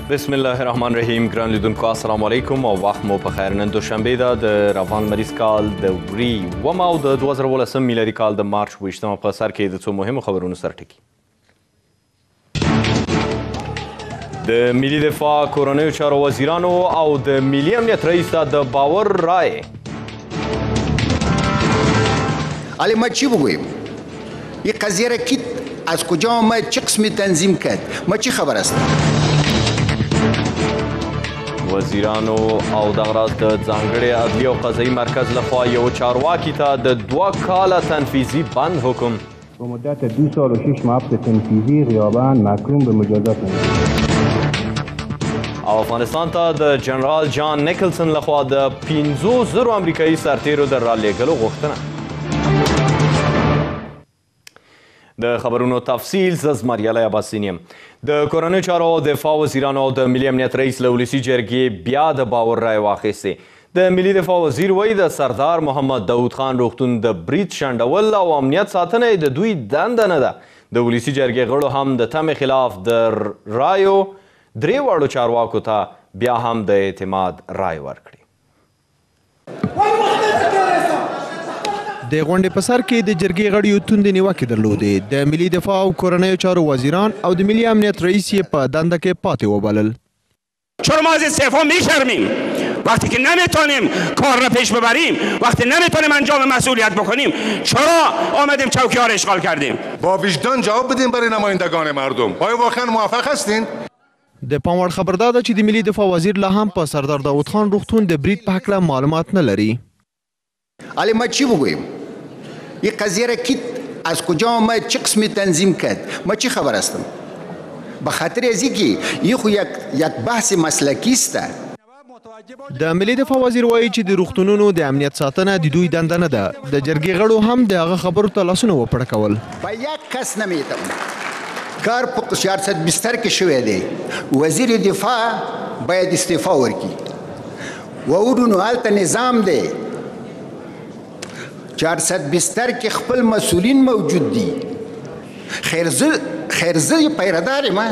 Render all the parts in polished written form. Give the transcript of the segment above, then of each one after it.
بسم الله الرحمن الرحیم. ګران لیدونکو السلام علیکم او وخت مو په خیر. نن دوشنبه ده د روان مریض کال د وری ومه او د 2018 میلادي کال د مارچ 28 په سر کې د څو مهمو خبرونو سره ټکی. د ملي دفاع کورنیو چارو وزیرانو او د ملي امنیت رئیس ته د باور رای. حالا ما چی بگویم؟ این قضیه را کی از کجا آمد، چه قسمی تنظیم کرد؟ ما چی خبر است؟ وزیرانو او دغه راز د ځانګړي عدلي او قضایي مرکز لخوا یو چارواکي ته د 2 کاله تنفیذي بند حکم. با مدت 2 سال و 6 ماه حبس تنفیذی غیاباً محکوم به مجازات او افغانستان ته د جنرال جان نیکلسن لخوا د 5,000 امریکایي سرتیرو د رالیږلو غوښتنه. د خبرونو تفصیل زه زمریالی عباسین یم. د کورنیو چارو او دفاع وزیرانو او د ملي امنیت رئیس له ولسي جرګې بیا د باور رای واخیستې. د ملي دفاع وزیر وایي د سردار محمد داود خان روغتون د برید شنډول او امنیت ساتنه د دوی دنده نه ده. د ولسي جرګې غړو هم د تمې خلاف د رایو 3 واړو چارواکو ته بیا هم د اعتماد رای ورکړي. د غونډې په سر کې د جرګې غړیو توندې نیوکې درلودې. د ملي دفاع او کورنیو چارو وزیران او د ملي امنیت رئیس یې په دنده کې پاتې وبلل. چرا ما از استعفا میشرمیم وقتی که نمیتونیم کار را پیش ببریم، وقتی نمیتونیم انجام مسئولیت بکنیم؟ چرا آمدیم چوکی‌ها را اشغال کردیم؟ با وجدان جواب بدیم برای نمایندگان مردم. آیا واقعا موافق هستین؟ د پام وړ خبر دا ده چې د ملي دفاع وزیر لا هم په سردار داود خان روغتون د برید په هکله معلومات نه لري. حالا ما چی بگویم؟ این قضیه را کی از کجا آمد، چه قسمی تنظیم کرد؟ ما چی خبر هستم؟ به خاطر از اینکه این خو یک بحث مسلکی است. د ملي دفاع وزیر وایي چې د روغتونونو د امنیت ساتنه د دوی دنده نه ده. د جرګې غړو هم د هغه خبرو ته لاسونه وپړکول. با یک کس نمیتونم کار په 400 بستر کې شوی دی. وزیر دفاع باید استعفا ورکړي و ورونو هلته نظام دی 400 بستر کې خپل مسئولین موجود دي. خیرزه پیردار ما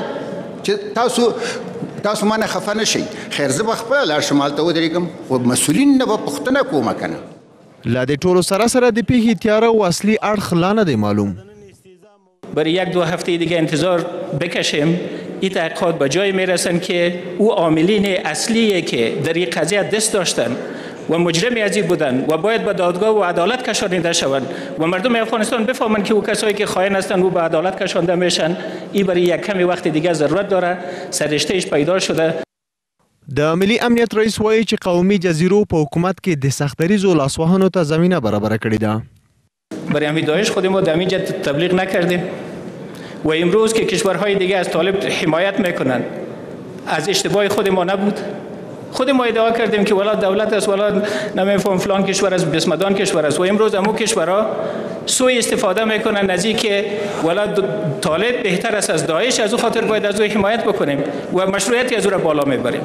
چې تاسو مانه خفه نشئ. خیرزه به خپله لاړ شم هلته ودرېږم خو مسئولین نه به پوښتنه کومه که نه. لا د ټولو سره سره د پیښې تیاره او اصلي اړخ لا نه دی معلوم. برای 1-2 هفته دیگه انتظار بکشیم. این تحقیقات به جای میرسن که او عاملین اصلیه که در این قضیه دست داشتن و مجرمی از این بودن و باید به دادگاه و عدالت کشانیده شوند و مردم افغانستان بفهمند که او کسایی که خائن هستند او به عدالت کشانده میشن. این برای یک کمی وقت دیگه ضرورت داره. سررشتهش پیدا شده. د ملي امنیت رئیس وایي چې قومي جزیرو په حکومت کې د سختدریزو لاسوهنو ته زمینه برابره کړې ده. برای همین داعش خود ما در اینجا تبلیغ نکردیم و امروز که کشورهای دیگه از طالب حمایت میکنند از اشتباه خود ما نبود. خود ما ادعا کردیم که ولا دولت است ولا نمیفهم فلان کشور است بسمدان کشور است و امروز همون کشورها سوء استفاده میکنن از اینکه ولا طالب بهتر است از داعش، از او خاطر باید از او حمایت بکنیم و مشروعیت از او را بالا میبریم.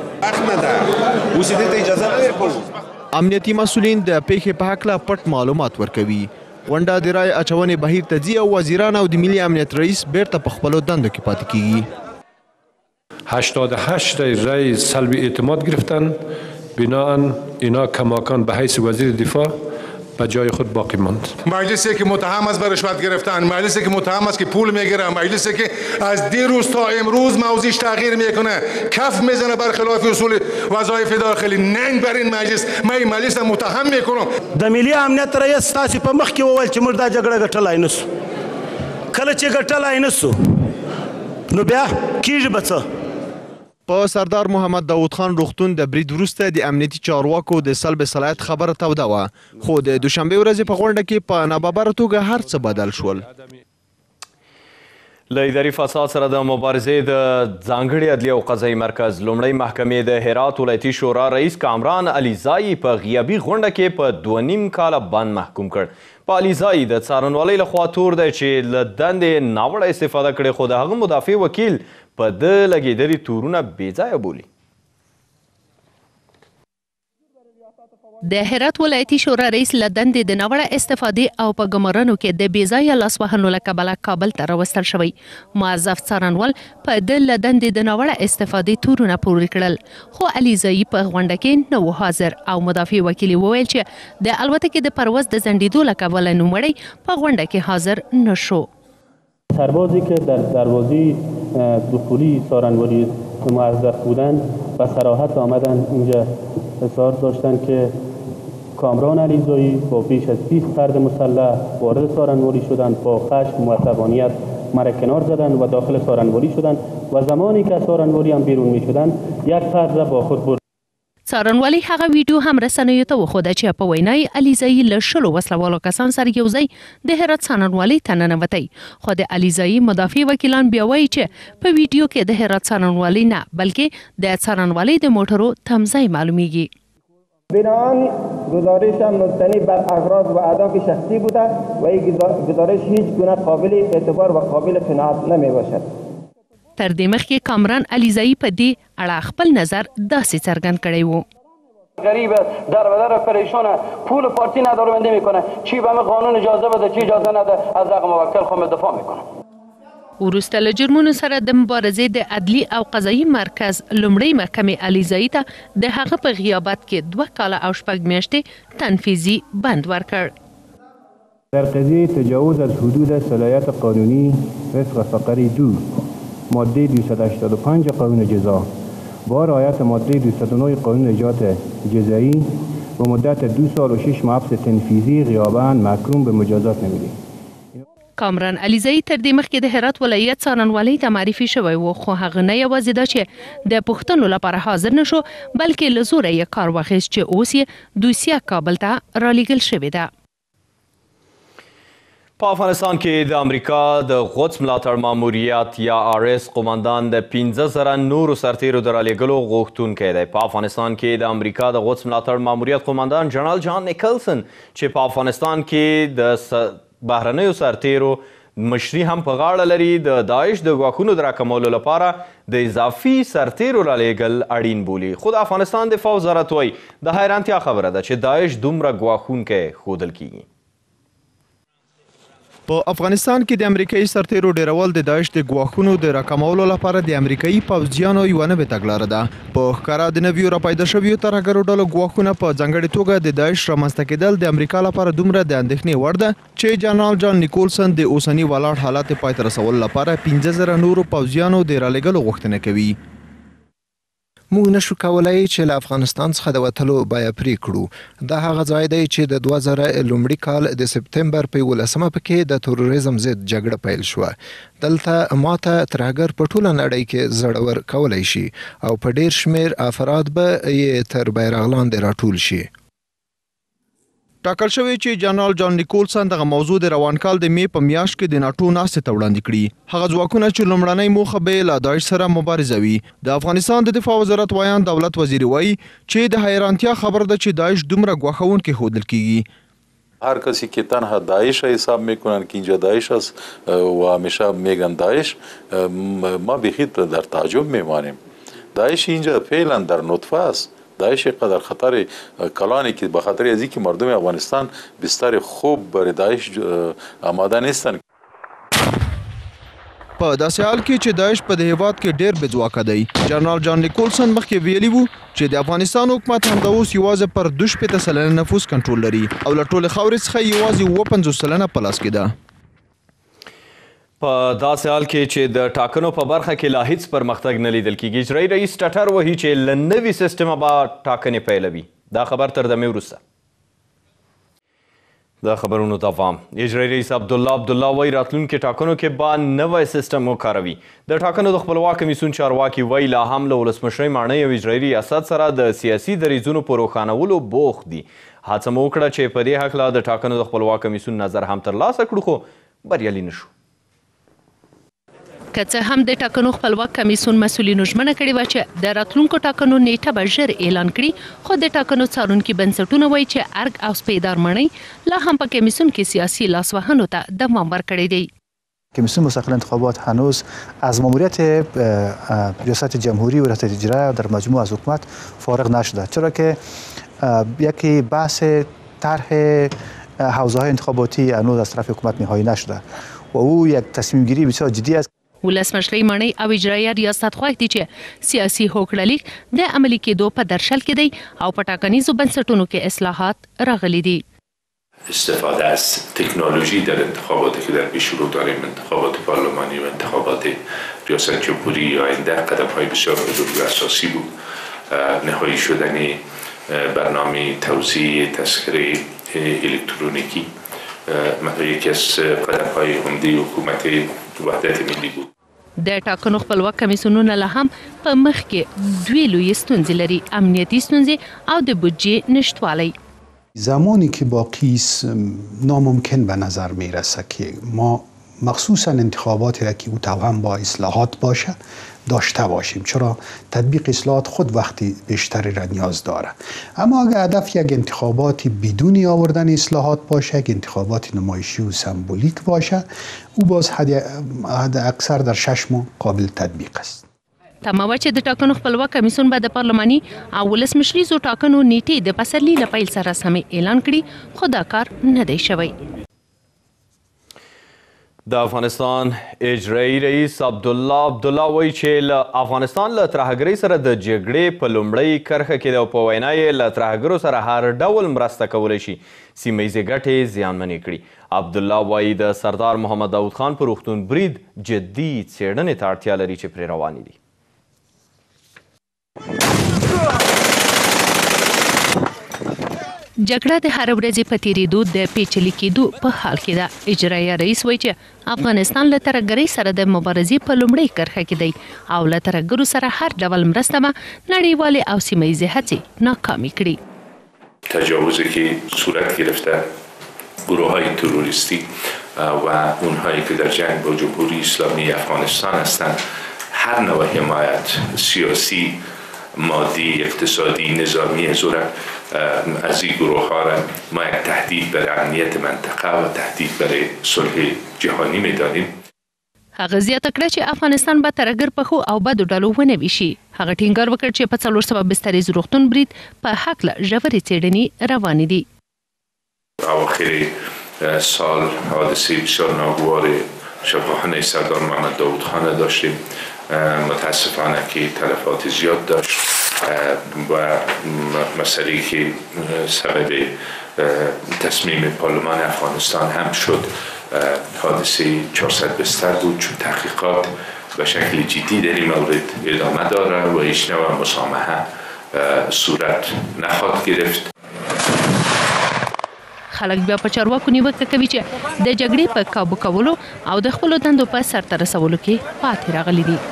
امنیتي مسولین د پیښې په هکله پټ معلومات ورکوي. غونډه د رای اچونې بهیر ته ځي او وزیران او د ملي امنیت رئیس بیرته په خپلو دندو کې پاتې کیږي. 88 رای سلب اعتماد گرفتن. بناهن اینا کماکان به حیث وزیر دفاع به جای خود باقی ماند. مجلسی که متهم است به رشوت گرفتن، مجلسی که متهم است که پول میگیره، مجلسی که از دیروز تا امروز موضوعش تغییر میکنه، کف میزنه برخلاف اصول وظایف داخلی. ننگ بر این مجلس. من این مجلس را متهم میکنم. د ملي امنیت رئیس تاسو په مخ کې وویل چې موږ دا جګړه ګټلای نسو. کله چې ګټلای نسو نو بیا کیږي به څه؟ په سردار محمد داود خان روغتون د برید وروسته د امنیتي چارواکو د سلب صلاحیت خبره توده وه، خو د دوشنبې ورځې په غونډه کې په ناببره توګه هر څه بدل شول. له اداري فساد سره د مبارزې د ځانګړي عدلي او قضایي مرکز لومړۍ محکمې د هرات ولایتي شورا رئیس کامران علیزايي په غیابي غونډه کې په 2.5 کاله بند محکوم کړ. په علیزايي د څارنوالۍ لخوا تور دی چې له دندې ناوړه استفاده کړې، خو د هغه مدافع وکیل په ده لګېدلي تورونه بې ځایه بولي. د هرات ولایتي شورا رئیس له دندې د ناوړه استفادې او په ګمارنو کې د بې ځایه لاسوهنو له کبله کابل ته راوستل شوی. موظف څارنوال په د له دندې د ناوړه استفادې تورونه پورې کړل، خو علیزايي په غونډه کې نه و حاضر او مدافع وکیل وویل چې د الوتکې د پرواز د ځنډېدو له کبله نوموړی په غونډه کې حاضر نشو. سربازی که در دروازه دخولی سارنواری موظف بودند و صراحت آمدن اینجا اظهار داشتند که کامران علیزايی با بیش از 20 فرد مسلح وارد سارنواری شدند، با خشم و عصبانیت مرا کنار زدند و داخل سارنواری شدند و زمانی که از سارنواری هم بیرون می شدند یک فرد را با خود برد. څارنوالي هغه ویډیو هم رسنیو ته وښوده چې په وینای علیزايي له 10 وسلوالو کسان سره یو ځای د هرات څارنوالۍ ته ننوتی، خو د علیزايي مدافع وکیلان بیا وایي چې په ویډیو کې د هرات څارنوالۍ نه بلکې د څارنوالۍ د موټرو تمځای معلومیږي. بنابراین گزارشم مبتنی بر اغراض و اهداف شخصی بوده و این گزارش هیچ گونه قابل اعتبار و قابل قناعت نمی باشد. تر دې مخکې کامران علیزايي په دې اړه خپل نظر داسې څرګند کړی و. غریب در بدر پریشانه، پول پارتی نداره بنده میکنه، چی به قانون اجازه بده چی اجازه نده، از حق موکل خود دفاع میکنه. وروسته له جرمونو سره د مبارزې د عدلي او قضایي مرکز لومړی محکمې علیزايي ته د هغه په غیابت کې 2 کاله او 6 میاشتې تنفیذي بند ورکړ. در قضیه تجاوز از حدود صلاحیت قانونی وفق فقره 2 ماده 285 قانون جزا با رعایت ماده 209 قانون اجرات جزایی و مدت 2 سال و 6 ماه حبس تنفیذی غیاباً محکوم به مجازات نمی‌گردد. کامران علیزايي تر دې مخکې د هرات ولایت څارنوالۍ ته معرفي شوی و، خو هغه نه یوازې دا چې د پوښتنو لپاره حاضر نشو بلکې له زوره یې کار واخیست چې اوس یې دوسیه کابل ته رالیږل شوې ده. په افغانستان کې د امریکا د قدس ملاتړ ماموریت یا RS قومندان د 15,000 نورو سرتیرو د رالیږلو غوښتونکی دی. په افغانستان کې د امریکا د قدس ملاتړ ماموریت قومندان جنرال جان نیکلسن چې په افغانستان کې د بهرنیو سرتیرو مشري هم په غاړه لري، د داعش د ګواښونو د راکمولو لپاره د اضافي سرتیرو رالیږل اړین بولي. خو د افغانستان دفاع وزارت وایي د حیرانتیا خبره ده چې داعش دومره ګواښونکی ښودل کیږي. په افغانستان کې د امریکایي سرتیرو ډیرول د داعش د ګواښونو د راکمولو لپاره د امریکایي پوځیانو یوه نوې تګلاره ده. په ښکاره د نویو راپیدا شویو ترهګرو ډلو ګواښونه په ځانګړې توګه د داعش رامنځته کېدل د امریکا لپاره دومره د اندېښنې وړ ده چې جنرال جان نیکولسن د اوسني ولاړ حالت پای ته رسولو لپاره 15,000 نورو پوځیانو د رالیږلو غوښتنه کوي. موږ نشو کولای چې له افغانستان څخه د وتلو بیه پرې کړو. دا هغه ځای دی چې د 2000 لومړي کال د سپتمبر په 11مه پکې د تروریزم ضد جګړه پیل شوه. دلته ماته ترهګر په ټوله نړۍ کې زړور کولای شي او په ډیر شمیر افراد به یې تر بیرغ لاندې راټول شي. ټاکل شوی چې جنرال جان نیکولسن دغه موضوع د روان کال د می په میاشت کې د ناټو ناستې ته وړاندې کړي. هغه ځواکونه چې لومړنۍ موخه به له داعش سره مبارزه وي. د افغانستان د دفاع وزارت وایان دولت وزیر وایي چې د حیرانتیا خبر ده چې داعش دومره ګواښونکی ښودل کیږي. هر کسی که تنها داعش حساب میکنن که اینجا داعش است و همیشه میگن داعش، ما بخید در تعجب میمانیم. داعش اینجا فعلا در نطفه است. داعش قدر خطر کلانی که به خاطر از اینکه مردم افغانستان بستر خوب برای داعش آماده نیستن. په داسې حال کې چې داعش په هیواد کې ډېر بې ځواکه دی. جنرال جان نیکولسن مخکې ویلي وو چې د افغانستان حکومت همدا اوس یوازې پر 2% نفوس کنټرول لري او له ټولې خاورې څخه یوازې 50% په لاس کې ده. په داسې حال کې چې د ټاکنو په برخه کې لا هیڅ پرمختګ نه لیدل کیږي. اجرایي رئیس ټټر وهي چې له نوي سیسټمه به ټاکنې پیلوي. دا خبر تر دمې وروسته. د خبرونو دوام. اجرایي رئیس عبدالله وایي راتلونکي ټاکنو کې به نوی سیسټم وکاروي. د ټاکنو د خپلواک کمیسیون چارواکي وایي لا هم له ولسمشرۍ ماڼۍ او اجرایي ریاست سره د سیاسي دریځونو په روښانولو بوخت دي. هڅه مو وکړه چې په دې هکله د ټاکنو د خپلواک کمیسیون نظر هم ترلاسه کړو خو بریالي نشو. که څه هم د ټاکنو خپلواک کمیسیون مسؤلینو ژمنه کړې وه چې د راتلونکو ټاکنو نیټه به ژر اعلان کړي، خو د ټاکنو څارونکي بنسټونه وایي چې ارګ او سپیدار ماڼۍ لا هم په کمیسیون کې سیاسي لاسوهنو ته دوام ورکړی دی. کمیسیون مستقل انتخابات هنوز از ماموریت ریاست جمهوری و ریاست اجرایی در مجموع از حکومت فارغ نشده، چرا که یکی بحث طرح حوزه‌های انتخاباتی هنوز از طرف حکومت نهایی نشده و او یک تصمیم گیری بسیار جدی است. ولسمشرۍ ماڼۍ او اجرایه ریاست خوښ دي چې سیاسي هوکړلیک د عملي کېدو په درشل کې دی او په ټاکنیزو بنسټونو کې اصلاحات راغلي دي. استفاده از تکنولوژی در انتخاباتی که در پیش رو داریم، انتخابات پارلمانی و انتخابات ریاست جمهوری آینده قدم‌های بسیار بزرگ و اساسی بود. نهایی شدن برنامه توزیع تذکره الکترونیکی یکی از قدم‌های عمده حکومت وحدت ملی بود. د ټاکنو خپلواک کمیسیونونه لا هم په مخ کې دوی لوی ستونزې لري، امنیتي ستونزې او د بودجې نشتوالی. زمانی که باقی است ناممکن به نظر می رسه که ما مخصوصا انتخاباتی را که او توهم با اصلاحات باشه داشته باشیم، چرا تطبیق اصلاحات خود وقتی بیشتری را نیاز داره. اما اگر هدف یک انتخاباتی بدون آوردن اصلاحات باشه، یک انتخابات نمایشی و سمبولیک باشه، او باز حد اکثر در 6 ماه قابل تطبیق است. تمه چې د ټاکنو خپلواک کمیسیون به د پارلماني او ولسمشریزو ټاکنو نیټې د پسرلي له پیل سره سمې اعلان کړي، خو دا کار نه دی شوی. د افغانستان اجرایی رئیس عبدالله وایي چې له افغانستان له ترهګرۍ سره د جګړې په لومړۍ کرښه کې د په وینا یې له ترهګرو سره هر ډول مرسته کولی شي سیمه ییزې ګټې زیانمنې کړي. عبدالله وایي د سردار محمد داود خان په روغتون برید جدي څېړنې ته اړتیا لري چې پرې روانې دي. جګړه د هر ورځې په تیریدو د پیچلي کېدو په حال کې ده. اجرایه رئیس وایي چې افغانستان له ترهګرۍ سره د مبارزې په لومړۍ کرښه کې دی او له ترهګرو سره هر ډول مرسته به نړیوالې او سیمه ییزې هڅې ناکامې کړي. تجاوزی که صورت گرفته گروه‌های تروریستی و اونهایی که در جنگ با جمهوری اسلامی افغانستان هستند، هر نوع حمایت سیاسی، مادی، اقتصادی، نظامی زورق از این گروه ها را ما یک تهدید برای امنیت منطقه و تهدید برای صلح جهانی می‌دانیم. هغه زیاته کړه چې افغانستان به ترهګر په ښو او بدو ډلو ونه ویشي. هغه ټینګار وکړ چې په 400 بستریز روغتون برید په هکله ژورې څېړنې روانې دي. اواخر سال حادثه بسیار ناگوار شبخانه سردار محمد داود خان داشتیم، متاسفانه که تلفات زیاد داشت و مسئله که سبب تصمیم پارلمان افغانستان هم شد حادثه 400 بستر بود، چون تحقیقات به شکل جدی در این مورد ادامه داره و هیچ نوع مسامحه صورت نخواهد گرفت. خلک بیا په چارواکو نیوکه کوي چې د جګړې په کابو کولو او د خپلو دندو په سرته رسولو کې پاتې راغلي دي.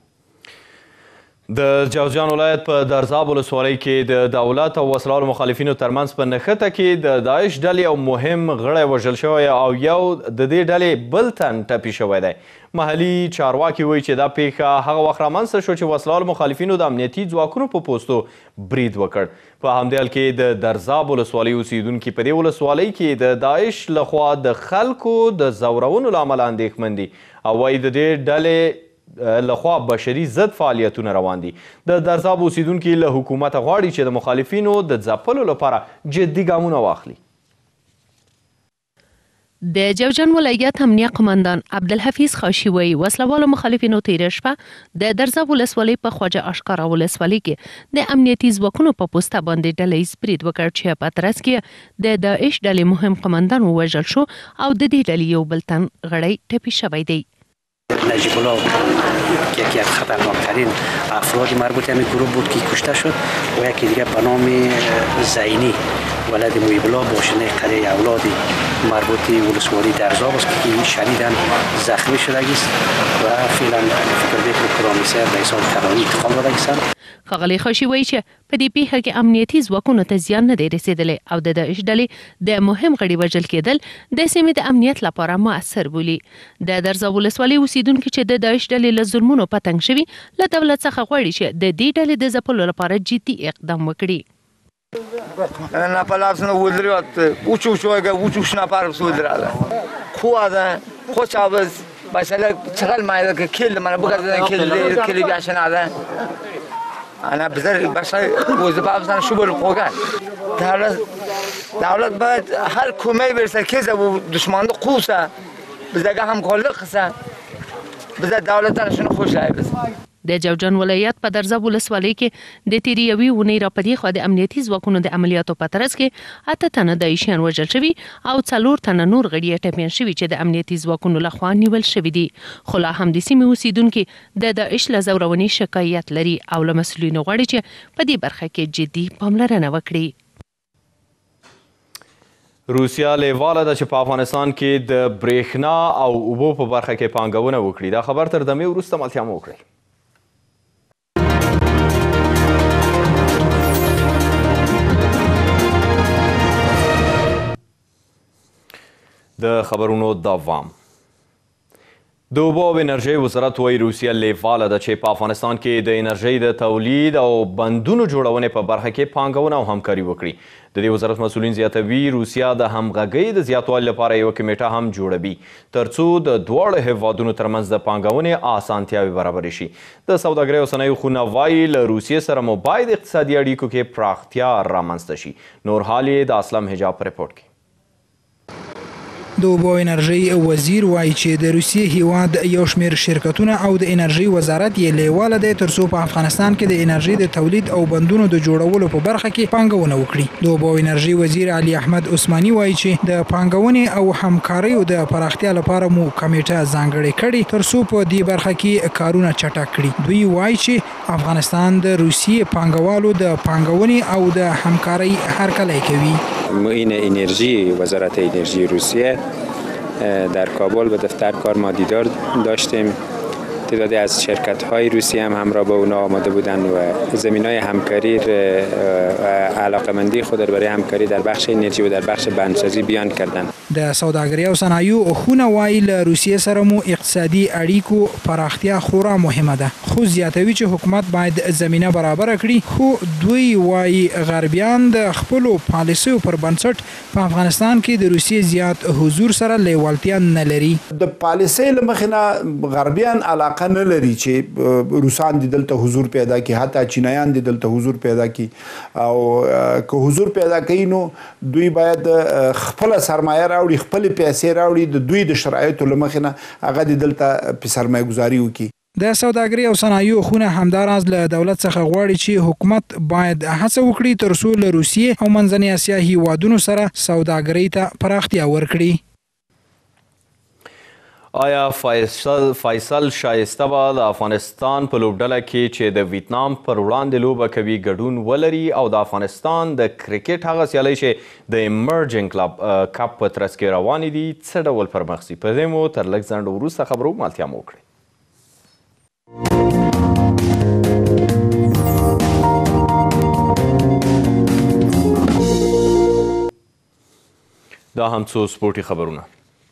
د جوزجان ولایت په درزاب ولسوالۍ کې د دولت او وسلوالو مخالفینو ترمنځ په نښته کې د داعش ډلې او مهم غړی وژل شوی او یو د دې ډلې بل تن ټپي شوی دی. محلي چارواکي وایي چې دا پیښه هغه وخت رامنځته شو چې وسلوالو مخالفینو د امنیتي ځواکونو په پوستو برید وکړ. په همدې حال کې د درزاب ولسوالۍ اوسیدونکي په دې ولسوالۍ کې د داعش لخوا د خلکو د ځورونو له امله اندېښمن دي او وایي د دې ډلې لخوا بشري ضد فعالیتونه روان دي. د درزاب اوسیدونکي له حکومته غواړي چې د مخالفینو د ځپلو لپاره جدي ګامونه واخلي. د جوزجان ولایت امنیه قماندان عبدالحفیظ خاشي وایي وسلوالو مخالفینو تېره شپه د درزاب ولسوالۍ په خواجه اشکاره ولسوالۍ کې د امنیتي ځواکونو په پوسته باندې ډله ییز برید وکړ چې په ترڅ کې د داعش ډلې مهم قماندان ووژل شو او د دې ډلې یو بل تن غړی ټپي شوی دی. نجیب الله که یکی از خطرناکترین افراد مربوط همین گروه بود که کشته شد و یکی دیگه به نام زینی ولد محیب الله باشنده قریه اولاد مربوط ولسوالی درزاب است که شدیداً زخمی شده است و فعلا فکر میکنم کرامیسر به حساب ترانی انتقال داده است. ښاغلی خاشي وایي چې په دې پیښه کې امنیتي ځواکونو ته زیان نه دی رسېدلی او د داعش ډلې د مهم غړي وژل کېدل د سیمې د امنیت لپاره مؤثر بولي. د درزاب ولسوالۍ اوسیدونکي چې د داعش ډلې له ظلمونو په تنګ شوي له دولت څخه غواړي چې د دې ډلې د ځپلو لپاره جدي اقدام وکړي. نفر ودریات اوچوش نفر ودراله خواده خوشابز مثلا چقدر مایده که کل من بگردن کلی بیاشن آده انا بذار باشه وظیفه بزنم شو برو قوگن دولت باید هر کمه برسه که و دشمن قوسه بزرگ هم خالقسه بزرگ دولتانشون خوش بس. د جوزجان ولایت په درزه ولسوالۍ کې د تیرې یوې اونۍ راپدې خوا د امنیتي ځواکونو د عملیاتو په ترڅ کې 8 تنه داعشیان وژل شوي او 4 تنه نور غړي ټپیان شوي چې د امنیتي ځواکونو لخوا نیول شوي دي. خو لا هم د سیمې اوسیدونکي د داعش له ځورونې شکایت لري او له مسؤلینو غواړي چې په دې برخه کې جدي پاملرنه وکړي. روسیا لیواله ده چې په افغانستان کې د برېښنا او اوبو په برخه کې پانګونه وکړي. دا خبر تر دمې وروسته ملتیا مو وکړئ. د خبرونو دوام. د اوبو او انرژۍ وزارت وایي روسیه لیواله ده چې په افغانستان کې د انرژۍ د تولید او بندونو جوړونې په برخه کې پانګونه او همکاري وکړي. د دې وزارت مسؤلین زیاتوي روسیه د همغږۍ د زیاتوالي لپاره یوه کمیټه هم جوړوي ترڅو د دواړو هیوادونو ترمنځ د پانګونې اسانتیاوې برابرې شي. د سوداګرۍ او صنایعو خونه وایي له روسیې سره مو باید اقتصادي اړیکو کې پراختیا رامنځته شي. نور حال یې د اسلم حجاب په رپورټ کې. د اوبو او انرژۍ وزیر وایي چې د روسیې هیواد یو شمېر شرکتونه او د انرژۍ وزارت یې لیواله دی ترڅو په افغانستان کې د انرژۍ د تولید او بندونو د جوړولو په برخه کې پانګونه وکړي. د اوبو او انرژۍ وزیر علي احمد عثماني وایي چې د پانګونې او همکاریو د پراختیا لپاره مو کمیټه ځانګړې کړې ترڅو په دې برخه کې کارونه چټک کړي. دوی وایي چې افغانستان د روسیې پانګوالو د پانګونې او د همکارۍ هرکلی کوي. معین انرژی وزارت انرژی روسیه در کابل به دفتر کار ما دیدار داشتیم. تعدادی از شرکت‌های روسی هم همراه با اونا آماده بودن و زمینای همکاری علاقمندی خود را برای همکاری در بخش انرژی و در بخش بندسازی بیان کردند. د سوداګرۍ او صنایعو خونه وایي له روسیې سره مو اقتصادي اړیکو پراختیا خورا مهمه ده. خو زیاتوي چې حکومت باید زمینه برابره کړي. خو دوی وایي غربیان د خپلو پالیسیو پر بنسټ په افغانستان کې د روسیې زیات حضور سره لیوالتیا نه لري. د پالیسۍ له مخې نه غربیان علاقه نه لري چې روسان د دلته حضور پیدا کړي، حتی چینایان د دلته حضور پیدا کړي. او که حضور پیدا کوي نو دوی باید خپل سرمایه راوړي، خپل پیسې راوړي، د دوی د شرایطو له مخې نه هغه د دلته په سرمایه گذاري وکړي. د سوداګرۍ او صنایعو خونه همداراز له دولت څخه غواړي چې حکومت باید هڅه وکړي ترڅو له روسیې او منځنۍ اسیا هیوادونو سره سوداګرۍ ته پراختیا ورکړي. آیا فیصل شایسته به د افغانستان په لوبډله کې چې د ویتنام پر وړاندې لوبه کوي ګډون ولري او د افغانستان د کرکټ هغه سیالۍ چې د ایمرجنګ کپ په ترڅ کې روانې دي څه ډول پرمخ ځي؟ په دې مو تر لږ ځنډ وروسته خبرو مالتیا مو وکړئ. دا هم څو سپورټي خبرونه.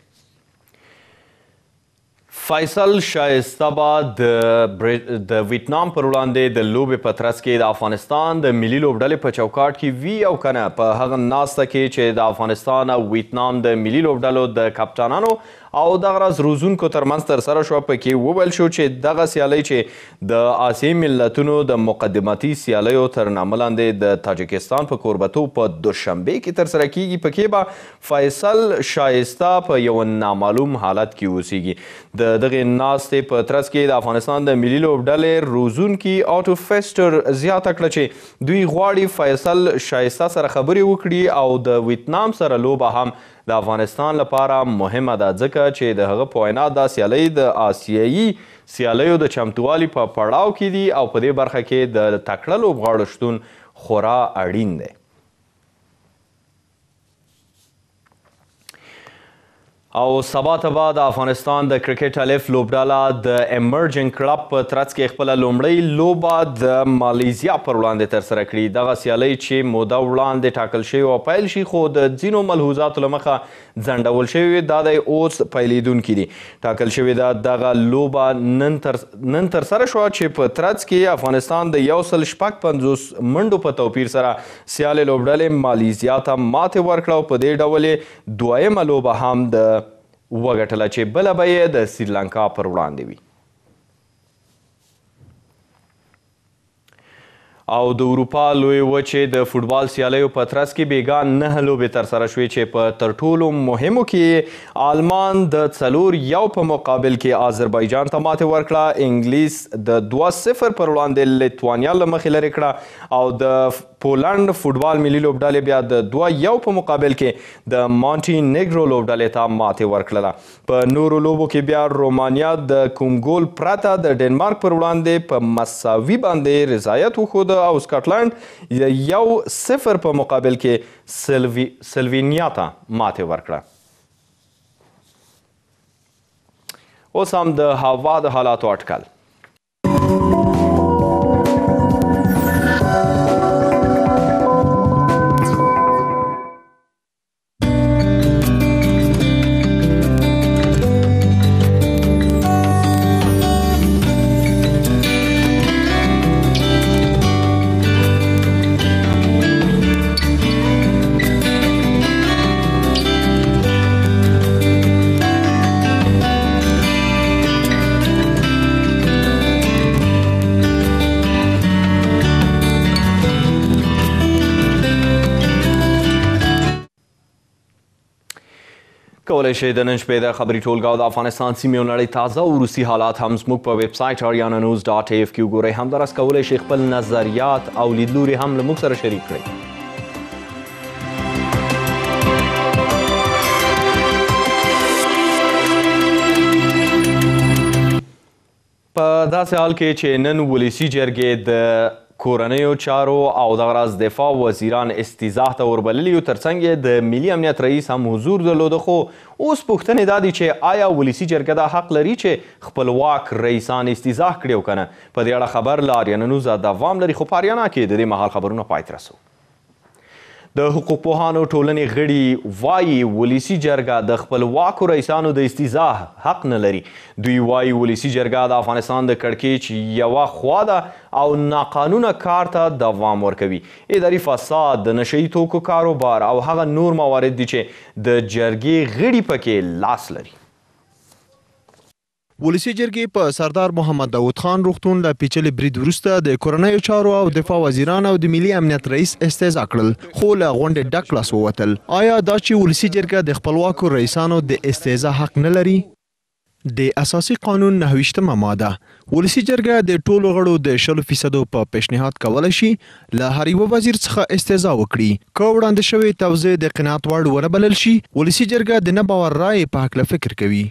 فیصل شایسته به د ویتنام پر وړاندې د لوبې په ترڅ کې د افغانستان د ملي لوبډلې په چوکاټ کې وي او که نه په هغه ناسته کې چې د افغانستان او ویتنام د ملي لوبډلو د کپتانانو او دغه راز روزونکو ترمنځ ترسره شوه. پکې وویل شو چې دغه سیالۍ چې د آسیایي ملتونو د مقدماتي سیالیو تر نامه لاندې د تاجکستان په کوربتوب په دوشنبې کې ترسره کیږي. پکې به فیصل شایسته په یو نامعلوم حالت کې اوسیږي. د دغې ناستې په ترڅ کې د افغانستان د ملي لوبډلې روزونکي آټو فیسټر زیاته کړه چې دوی غواړي فیصل شایسته سره خبرې وکړي او د ویتنام سره لوبه هم د افغانستان لپاره مهمه ده ځکه چې د هغه په وینا دا سیالۍ د آسیایي سیالیو د چمتووالي په پړاو کې دي او په دې برخه کې د تکړه لوبغاړو شتون خورا اړین دی. او سبا ته به د افغانستان د کرکټ الف لوبډاله د ایمرجنګ کلب په ترڅ کې خپله لومړۍ لوبه د مالیزیا پر وړاندې ترسره کړي. دغه سیالۍ چې موده وړاندې ټاکل شوې او پیل شي خو د ځینو ملحوظاتو له مخه ځنډول شوې دا دی اوس پیلېدونکي دي. ټاکل شوې ده دغه لوبه نن ترسره شوه چې په ترڅ کې افغانستان د 156 منډو په توپیر سره سیالې لوبډلې مالیزیا ته ماتې ورکړه او په دې ډول یې دویمه لوبه هم د وګټله چې بله به یې د سریلانکا پر وړاندې وي. او د اروپا لوی وچې د فوټبال سیالیو په ترڅ کې بېګا 9 لوبې ترسره شوې چې په تر ټولو مهمو کې آلمان د 4-1 په مقابل کې آذربایجان ته ماتې ورکړه، انګلیس د 2-0 پر وړاندې لیتوانیا له مخې لرې کړه او د پولنډ فوټبال ملي لوبډلې بیا د 2-1 په مقابل کې د مانټي نیګرو لوبډلې ته ماتې ورکړله. په نورو لوبو کې بیا رومانیا د کوم ګول پرته د ډنمارک پر وړاندې په مساوي باندې رضایت وښود او سکاټلند 1-0 په مقابل کې سلوینیا ته ماتې ورکړه. اوس هم د هوا د حالاتو اټکل. کولی شئ د نن شپې د خبري ټولګه او د افغانستان سیمې او نړۍ تازه او وروستي حالات هم زموږ په ویب سایټ ariananews.afq وګورئ. همداراز کولی شئ خپل نظریات او لیدلوري هم له موږ سره شریک کړئ. په داسې حال کې چې نن ولسي جرګې د کورنیو چارو او دغه راز دفاع وزیران استیضاح ته وربللي یو، ترڅنګ یې د ملي امنیت رئیس هم حضور درلوده، خو اوس پوښتنې دا دي چې آیا ولسي جرګه دا حق لري چې خپلواک رئیسان استیضاح کړي او که نه؟ په دې اړه خبر له آریانا نیوز دوام لري، خو په آریانا کې د دې مهال خبرونه پای ته رسوو. د حقوق پوهانو ټولنې غړي وایي ولسي جرګه د خپلواکو رئیسانو د استیضاح حق نه لري. دوی وایي ولسي جرګه د افغانستان د کړکېچ یوه خوا ده او ناقانونه کار ته دوام ورکوي. اداري فساد، د نشه یي توکو کاروبار او هغه نور موارد دي چې د جرګې غړي پکې لاس لري. ولسي جرګې په سردار محمد داود خان روغتون له پیچلي برید وروسته د کورنیو چارو او دفاع وزیران او د ملي امنیت رئیس استیضاح کړل، خو له غونډې ډک لاس ووتل. آیا دا چې ولسي جرګه د خپلواکو رئیسانو د استیضاح حق نه لري؟ د اساسي قانون 29مه ماده ولسي جرګه د ټولو غړو د 100% په پیشنهاد کولی شي له هر یوه وزیر څخه استیضاح وکړي. که وړاندې شوې توضیح د قناعت وړ ونه بلل شي، ولسي جرګه د نه باور رایې په هکله فکر کوي.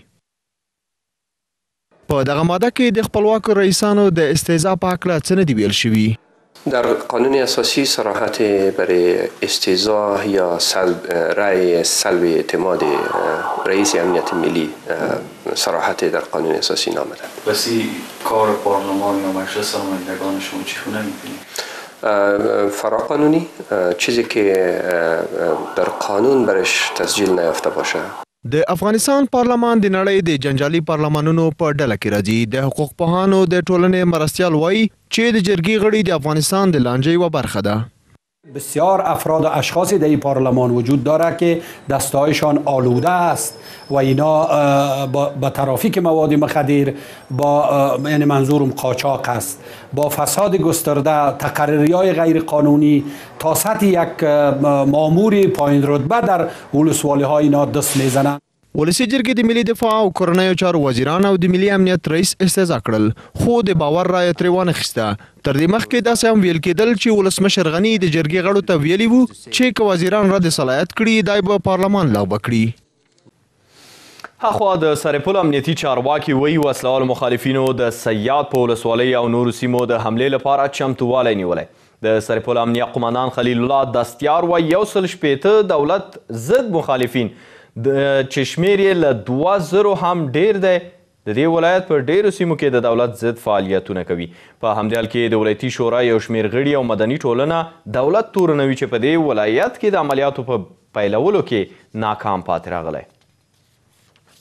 په دغه ماده کې د خپلواکو رئیسانو د استیضاح په هکله څه نه دي ویل شوي. در قانون اساسی صراحت برای استیضاح یا رأی سلب اعتماد رئیس امنیت ملی صراحت در قانون اساسی نامده. بسی کار پارلمان یا مجلس نمایندگان شما چگونه می‌بینید؟ فراقانونی، چیزی که در قانون برش تسجیل نیافته باشه. د افغانستان پارلمان د نړۍ د جنجالي پارلمانونو په ډله کې راځي. د حقوق پوهانو د ټولنې مرستیال وایي چې د جرګې غړي د افغانستان د لانجې یوه برخه ده. بسیار افراد و اشخاصی در این پارلمان وجود دارد که دستهایشان آلوده است و اینا با ترافیک مواد مخدر، با یعنی منظورم قاچاق است، با فساد گسترده، تقرری‌های غیر قانونی تا سطح یک مامور پایین رتبه در ولسوالی‌ها اینا دست میزنند. ولسي جرګې د ملي دفاع او کورنیو چارو وزیران او د ملي امنیت رئیس استیضاح کړل، خو د باور رایه ترې وانخیسته. تر دې مخکې داسې هم ویل کېدل چې ولسمشر غني د جرګې غړو ته ویلي وو چې که وزیران رد صلاحیت کړي دی به پارلمان لغوه کړي. هاخوا د سرپل امنیتي چارواکي وایي وسلوال مخالفینو د سیاد په ولسوالۍ او نورو سیمو د حملې لپاره چمتووالی نیولی. د سرپل امنیه قمندان خلیل الله دستیار وایي 160 دولت ضد مخالفین چې شمېر یې له 2000 هم ډیر دی، د دې ولایت په ډیرو سیمو کې د دولت ضد فعالیتونه کوي. په همدې حال کې د ولایتي شورا یو شمېر غړي او مدني ټولنه دولت تورنوي چې په دې ولایت کې د عملیاتو په پیلولو کې ناکام پاتې راغلی.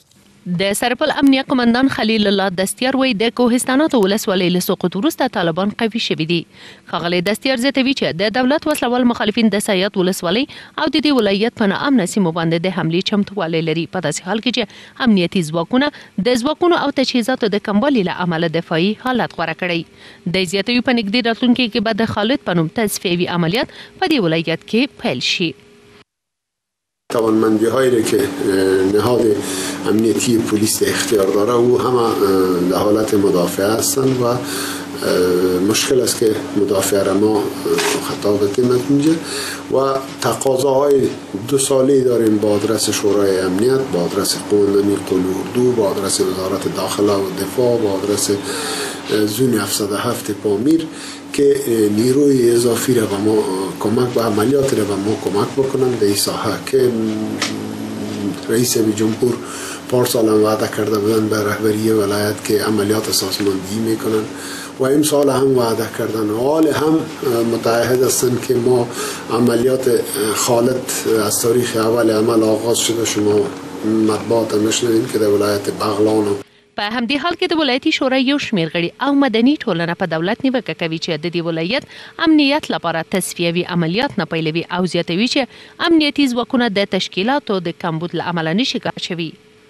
د سرپل امنیه قمندان خلیل الله دستیار وایي د کوهستانات ولسوالۍ له سقوط وروسته طالبان قوي شوي دي. ښاغلی دستیار زیاتوي چې د دولت وسلوال مخالفین د سیاد ولسوالۍ او د دې ولایت په ناامنه سیمو باندې د حملې چمتووالی لري، په داسې حال کې چې امنیتي ځواکونه د ځواکونو او تجهیزاتو د کموالي له امله دفاعي حالت غوره کړی. د زیاتوي په نږدې راتلونکي کې به د خالد په نوم تصفیوي عملیات په دې ولایت کې پیل شي. توانمندی هایی را که نهاد امنیتی پلیس اختیار داره او همه در حالت مدافع هستند و مشکل است که مدافع را ما خطاب قیمت میشه و تقاضاهای 2 ساله داریم با آدرس شورای امنیت، با آدرس قومندانی قل اردو، با آدرس وزارت داخله و دفاع، با آدرس زون 707 پامیر که نیروی اضافی را به ما کمک و عملیات را به ما کمک بکنند در این ساحه که رئیس جمهور پارسال هم وعده کرده بودند به رهبری ولایت که عملیات سازماندهی میکنند و امسال هم وعده کردن. حال هم متعهد هستند که ما عملیات خالد از تاریخ اول عمل آغاز شده. شما مطبوعات میشنوید که در ولایت بغلان په همدې حال کې د ولایتي شورا یو شمېر غړي او مدني ټولنه په دولت نیوکه کوي چې د دې ولایت امنیت لپاره تصفیوي عملیات نه پیلوي او زیاتوي چې امنیتي ځواکونه د تشکیلاتو د کمبود له امله نشي کار شوي.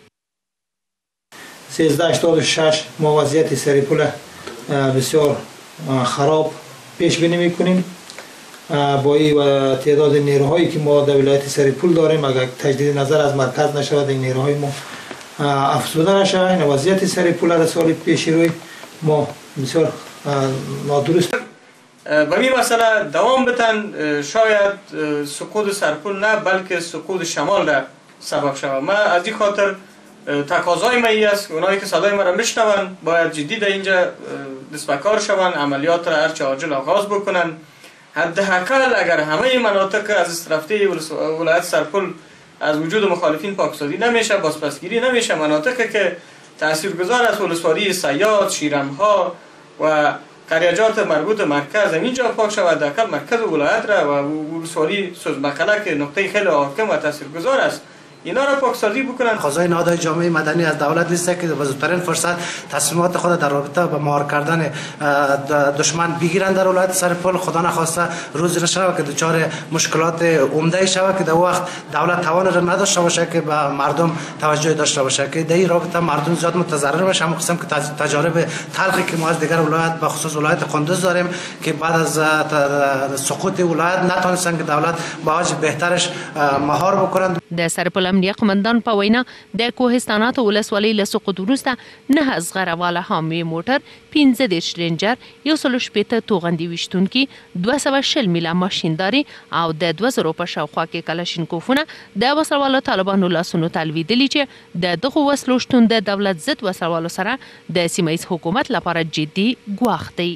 1386 ما وضعیت سریپول بسیار خراب پیش بینی میکنیم با این و تعداد نیروهایی که ما در ولایت سریپول داریم. اگر تجدید نظر از مرکز نشود این نیروهای ما افزوده نشه، این وضعیت سریپول در سال پیش روی ما بسیار نادرست. به این مسئله دوام بتن شاید سقوط سرپول نه بلکه سقوط شمال را سبب شود. من از این خاطر تقاضای من این است اونایی که صدای من را میشنون باید جدی در اینجا دست به کار شوند، عملیات را هرچه عاجل آغاز بکنن. حداقل اگر همه مناطق از استرافته ولایت سرپول از وجود مخالفین پاکسازی نمیشه، بازپسگیری نمیشه، مناطقی که تاثیرگذار از ولسوالی سیاد، شیرمها و قریجات مربوط مرکز اینجا پاک شود، حداقل مرکز ولایت را و ولسوالی سوزمکله که نقطه خیلی حاکم و تاثیرگذار است اینا را پاکسازی بکنن. تقاضای نهادهای جامعه مدنی از دولت است که به زودترین فرصت تصمیمات خود در رابطه با مهار کردن دشمن بگیرند در ولایت سرپل. خدا نخواسته روز نشود که دچار مشکلات عمده شود که در وقت دولت توان را نداشته باشه که به مردم توجه داشته باشه که در این رابطه مردم زیاد متضرر بشه. هم قسم که تجارب تلخی که ما از دیگر ولایت به خصوص ولایت قندوز داریم که بعد از سقوط ولایت نتونستن که دولت با وجه بهترش مهار بکنند. د سرپل امنیه قمندان په وینا د کوهستانات ولسوالۍ له سقوط وروسته 9 زغرواله حامي موټر، 15 رینجر، 180 توغندي ویشتونکي، 260 میله ماشینداري او د 2000 په شاوخوا کې کلاشینکوفونه د وسلوالو طالبانو لاسونو ته لوېدلي چې د دغو وسلو شتون د دولت ضد وسلوالو سره د سیمه ییز حکومت لپاره جدي ګواښ دی.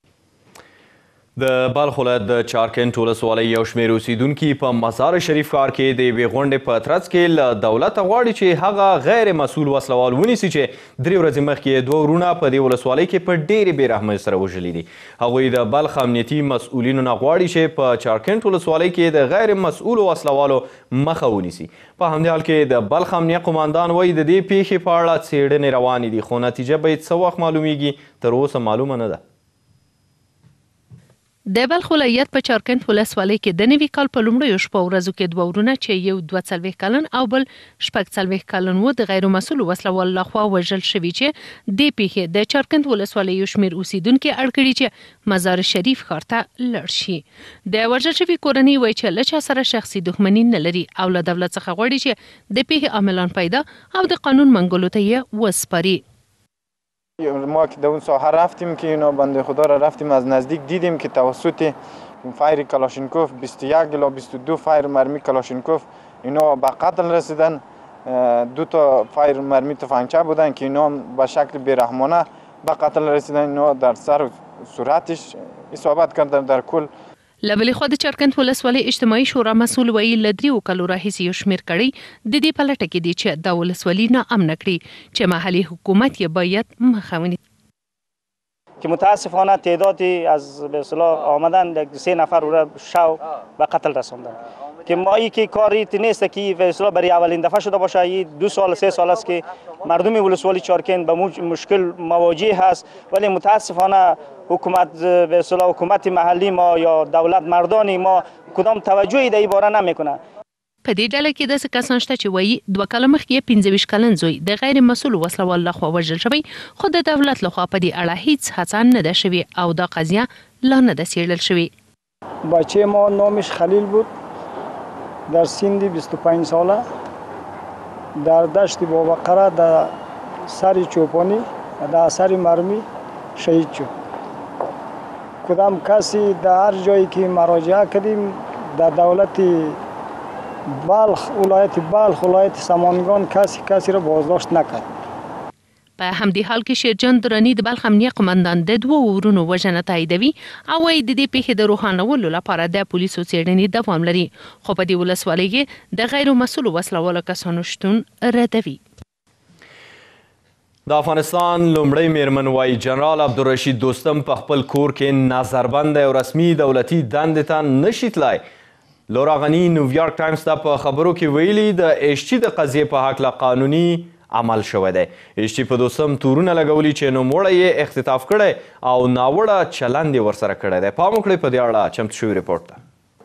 د بلخ ولایت د چارکند ولسوالۍ یو شمېر اوسیدونکي په مزار شریف ښار کې د یوې غونډې په ترڅ کې له دولته غواړي چې هغه غیر مسؤل وسلوال ونیسي چې 3 ورځې مخکې 2 ورونه په دې ولسوالۍ کې په ډېرې بې رحمۍ سره وژلي دي. هغوی د بلخ امنیتي مسؤلینو نه غواړي چې په چارکند ولسوالۍ کې د غیر مسؤلو وسلوالو مخه ونیسي. په همدې حال کې د بلخ امنیه قمندان وایي د دې پیښې په اړه څېړنې روانې دي خو نتیجه به یې څه وخت معلومیږي تر اوسه معلومه نه ده. د بلخ ولایت په چارکند ولسوالۍ کې د نوي کال په لومړیو شپو ورځو کې 2 ورونه چې یو 42 کلن او بل 46 کلن و د غیر مسؤل وسلوال لخوا وژل شوي چې دې پیښې د چارکند ولسوالۍ یو شمېر اوسیدونکي اړ کړي چې مزار شریف ښار ته لاړ شي. د وژل شوي کورنۍ وایي چې له چا سره شخصي دښمني نه لري او له دولت څخه غواړي چې د پیښې عاملان پیدا او د قانون منګولو ته یې وسپاري. ما که در اون ساحه رفتیم که اینا بنده خدا را رفتیم از نزدیک دیدیم که توسط فایر کلاشینکوف 21 الی 22 فایر مرمی کلاشینکوف اینا به قتل رسیدن. 2 تا فایر مرمی تفنگچه بودن که اینا به شکل بیرحمانه به قتل رسیدن. اینا در سر و صورتش اصابت کردن. در کل له بلې خوا د چارکند ولسوالۍ اجتماعي شورا مسؤل وایي له 3 کالو راهیسې یو شمېر کړۍ د دې په لټه کې دي چې دا ولسوالي ناامنه کړي چې محلي حکومت یې باید مخه ونیسي. که متاسفانه تعدادی از به اصطلاح آمدن 3 نفر او را شو و قتل رساندن. که ما ای که کاری نیست که به اصطلاح برای اولین دفعه شده باشه. این 2 سال 3 سال است که مردم ولسوالی چارکند به مشکل مواجه هست، ولی متاسفانه حکومت به اصطلاح حکومت محلی ما یا دولت مردان ما کدام توجهی در این باره نمیکنه. په دې ډله کې داسې کسان شته چې وایي 2 کاله مخکې 15 کلن زوی د غیر مسؤل وسلوال لخوا وژل شوی، خو د دولت لخوا په دې اړه هیڅ هڅه نه ده شوې او دا قضیه لا نه ده څېړل شوې. بچه ما نامش خلیل بود، در سن 25 ساله در دشت بابقره در سر چوپانی و در اثر مرمی شهید شد. کدام کسی در هر جایی که مراجعه کردیم در دولت بلخ، ولایت سمنگان کسی را بازداشت نکرد. په همدې حال کې شیرجان درانی د بلخ امنیه قماندان د 2 ورونو وژنه تاییدوي او وايي د دې پیښې د روښانولو لپاره د پولیسو څېړنې دوام لري، خو په دې ولسوالۍ کې د غیر مسؤلو وسلوالو کسانو شتون ردوي. د افغانستان لومړی میرمن وایي جنرال عبدالرشید دوستم په خپل کور کې نظربند او رسمي دولتي دندې ته نشي تلای. لورا غني نیویارک ټایمز ته په خبرو کې ویلي د ایشچي د قضیې په هکله قانوني عمل شوی دی. ایشچي په دوستم تورونه لګولي چې نوموړی یې اختطاف کړی او ناوړه چلند یې ورسره کړی دی. پام وکړئ په دې اړه چمتو شوي ریپورټ ته.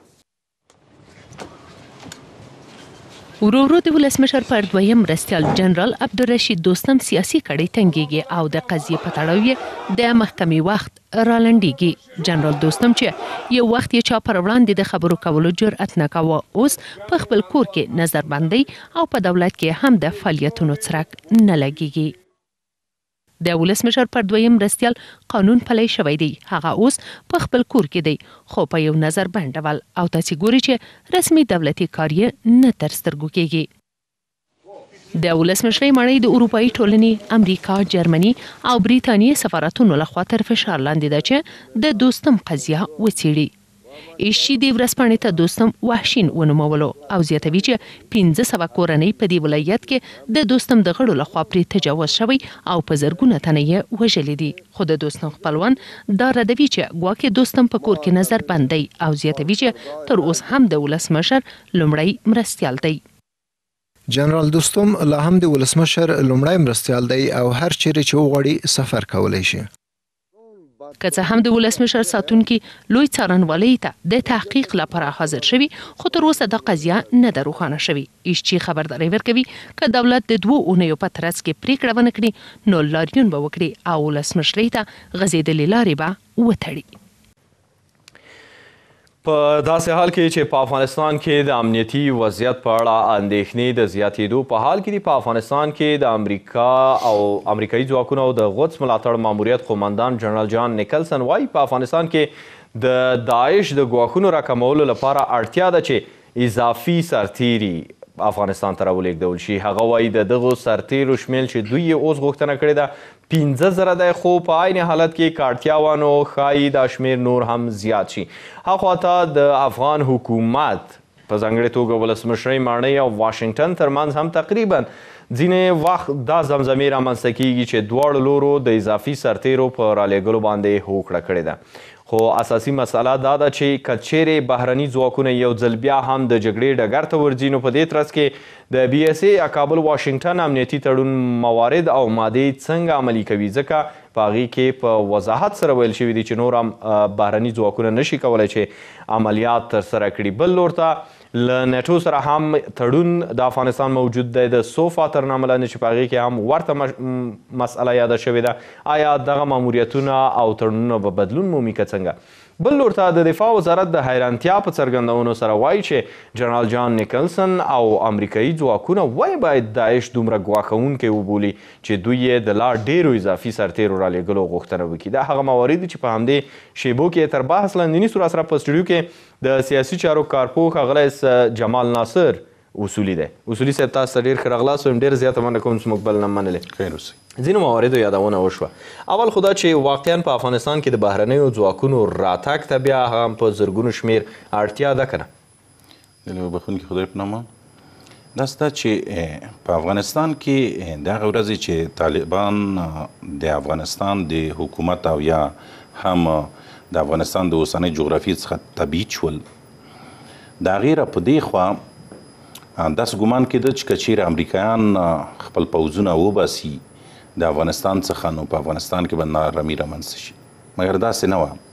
ورو د ولسمشر پر 2یم مرستیال جنرال عبدالرشید دوستم سیاسي کړۍ تنګیږي او د قضیې په تړاو یې د محکمې وخت رالنډیږي. جنرال دوستم چې یو وخت یې چا پر وړاندې د خبرو کولو جرأت نه کاوه، اوس په خپل کور کې نظربندۍ او په دولت کې هم د فعالیتونو څرک نه لګیږي. د ولسمشر پر 2یم مرستیال قانون پلی شوی دی، هغه اوس په خپل کور کې دی، خو په یو نظربند ډول او تاسې ګوري چې رسمي دولتي کار یې نه تر سترګو کېږي. د ولسمشرۍ ماڼۍ د اروپایي ټولنې، امریکا، جرمني او بریتانیې سفارتونو لخوا تر فشار لاندې ده چې د دوستم قضیه وڅېړي. ایشچي د ورځپاڼې ته دوستم وحشین ونومولو او زیاتوي چې 500 کورنۍ په دې ولایت کې د دوستم د غړو لخوا پرې تجاوز شوی او په زرګونه تنه یې وژلي دي، خو د دوستم خپلوان دا ردوي چې ګواکې دوستم په کور کې نظر بندي او زیاتوي چې تر اوس هم د ولسمشر لومړی مرستیال دی. جنرال دوستم لا هم د ولسمشر لومړی مرستیال دی او هر چیرې چې وغواړي سفر کولی شي. که څه هم د ولسمشر ساتونکي لوی څارنوالۍ ته د تحقیق لپاره حاضر شوي، خو تر اوسه دا قضیه نه ده روښانه شوې. ایشچي خبرداری ورکوي که دولت د 2 اونیو په ترڅ کې پریکړه ونه کړي نو لاریون به وکړي او ولسمشرۍ ته غځېدلې لارې به وتړي. په داسې حال کې چې په افغانستان کې د امنیتي وضعیت په اړه اندېښنې د زیاتېدو په حال کې دي، په افغانستان کې د امریکا او امریکایي ځواکونو او د قدس ملاتړ ماموریت قومندان جنرال جان نیکلسن وایي په افغانستان کې د داعش د ګواښونو راکمولو لپاره اړتیا ده چې اضافي سرتیري افغانستان ته راولېږدول شي. هغه وایي د دغو سرتیرو شمیل چې دوی یې اوس غوښتنه کړې ده 15,000 دی، خو په عین حالت کې که اړتیا وه نو ښایي دا شمېر نور هم زیات شي. هاخواته د افغان حکومت په ځانګړې توګه ولسمشرۍ ماڼۍ او واشنګټن ترمنځ هم تقریبا ځینې وخت دا زمزمې رامنځته کیږي چې دواړو لورو د اضافي سرتیرو په رالېږلو باندې هوکړه کړې ده. خو اساسي مسله دا ده چې که چیرې بهرني ځواکونه یو ځل بیا هم د جګړې ډګر ته ورځي نو په دې ترڅ کې د BSA یا کابل واشنګټن امنیتي تړون موارد او مادې څنګه عملي کوي، ځکه په هغې کې په وضاحت سره ویل شوي دي چې نور هم بهرني ځواکونه نشي کولی چې عملیات ترسره کړي. بل لور ته له نیټو سره هم تړون د افغانستان موجود دی د سوفا تر نامه لاندې چې په هغې کې هم ورته مسئله یاده شوې ده. آیا دغه ماموریتونه او تړونونه به بدلون مومي که څنګه؟ بل لور ته د دفاع وزارت د حیرانتیا په څرګندونو سره وایي چې جنرال جان نیکلسن او امریکایي ځواکونه وایي باید داعش دومره ګواښونکی وبولي چې دوی یې د لا ډېرو اضافي سرتیرو رالېږلو غوښتنه وکړي. دا هغه موارد دي چې په همدې شیبو کې تر بحث لاندې نیسو. راسره په سټوډیو کې د سیاسي چارو کارپوه ښاغلی جمال ناصر اصولي دی. اصولي صاحب تاسو ته ډېر ښه راغلاست وایم. ډېره زیاته مننه کوم چې موږ بل نه منلې. خیر اوسئ. ځینو مواردو یادونه وشوه. اول خو دا چې واقعا په افغانستان کې د بهرنیو ځواکونو راتګ ته بیا هم په زرګونو شمېر اړتیا ده که نه؟ بخونکي خدای په نامه دا سته چې په افغانستان کې دغه ورځې چې طالبان د افغانستان د حکومت او یا هم د افغانستان د اوسنۍ جغرافیې څخه تبعید شول، د هغې را په دې خوا داسې ګمان کېده چې که چیرې امریکایان خپل پوځونه وباسي د افغانستان څخه نو په افغانستان کې به نارامي رامنځته شي، مګر داسې نه وه.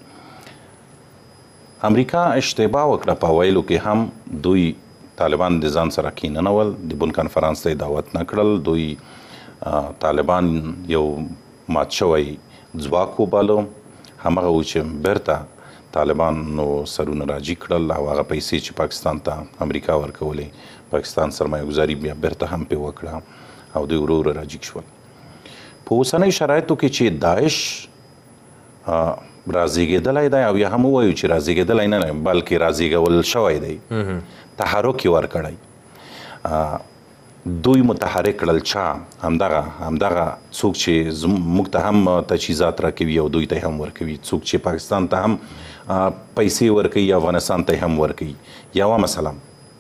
امریکا اشتباه وکړه په ویلو کې هم دوی طالبان د ځان سره کېننول، د بن کنفرانس ته یې دعوت نه کړل. دوی طالبان یو مات شوی ځواک وباله، همغه و چې بیرته طالبانو سرونه راجي کړل او هغه پیسې چې پاکستان ته امریکا ورکولې، پاکستان سرمایه گذاري بیا بیرته هم پې وکړه او دوی ورو ورو راجیګ شول. په اوسنۍ شرایطو کې چې داعش رازیږېدلی دی او یا هم ووایو چې رازیږېدلی نه دی بلکې رازیږول شوی دی، تحرک یې ورکړی، دوی متحرک کړل. چا؟ همدغه څوک چې موږ ته هم تجهیزات راکوي او دوی ته هم ورکوي، څوک چې پاکستان ته هم پیسې ورکوي، افغانستان ته هم ورکوي. یوه مثلا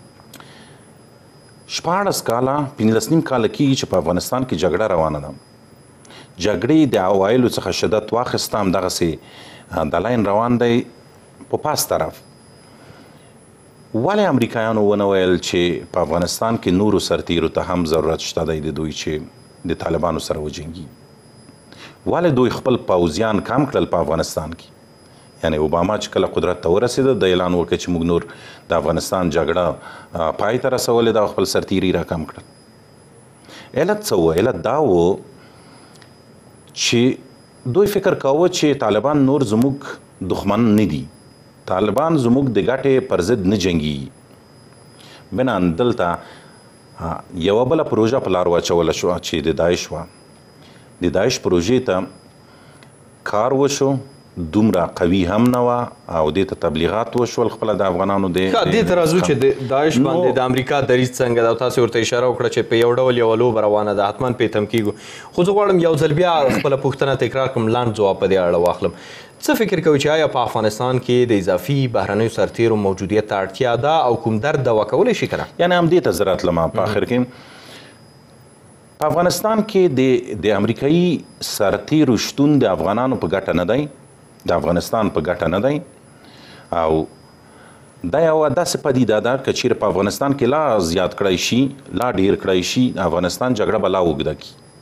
14 کاله 15 کاله کېږي چې په افغانستان کې جګړه روانه ده. جګړې د اوایلو څخه شدت واخیسته، همدغسې د لاین روان دی په پاس طرف. ولې امریکایانو ونه ویل چې په افغانستان کې نورو سرتیرو ته هم ضرورت شته دی د دوی چې د طالبانو سره وجنګي؟ ولې دوی خپل پوځیان کم کړل په افغانستان کې؟ یعنی اوباما چې کله قدرت ته ورسېده د اعلان وکړ چې موږ نور د افغانستان جګړه پای ته رسولې ده او خپل سرتیري را کم کړل. علت څه و؟ علت دا و چې دوی فکر کاوه چې طالبان نور زموږ دښمن نه دي، طالبان زموږ د ګټې پر ضد نه جنګي. بنان دلته یوه بله پروژه په لار واچوله شوه چې د داعش وه. د داعش پروژې ته کار وشو، دومره قوي هم نه وه او دې ته تبلیغات وشول خپله د افغانانو دې ته راځو چې د داعش باندې د امریکا دریځ څنګه ده او تاسې ورته اشاره وکړه چې په یو ډول یوه لوبه روانه ده، حتما پې تم کېږو. خو زه غواړم یو ځل بیا خپله پوښتنه تکرار کړم، لاند ځواب په دې اړه واخلم. څه فکر کوئ چې آیا په افغانستان کې د اضافي بهرنیو سرتیرو موجودیت ته اړتیا ده او کوم درد دوا کولی شي که نه؟ یعنې همدې ته زه راتلم په آخر کې. په افغانستان کې د امریکایي سرتیرو شتون د افغانانو په ګټه نه دی، د افغانستان په ګټه نه دی، او دا یوه داسې پدیده ده که چیرې په افغانستان کې لا زیات کړی شي، لا ډیر کړی شي، افغانستان جګړه به لا اوږده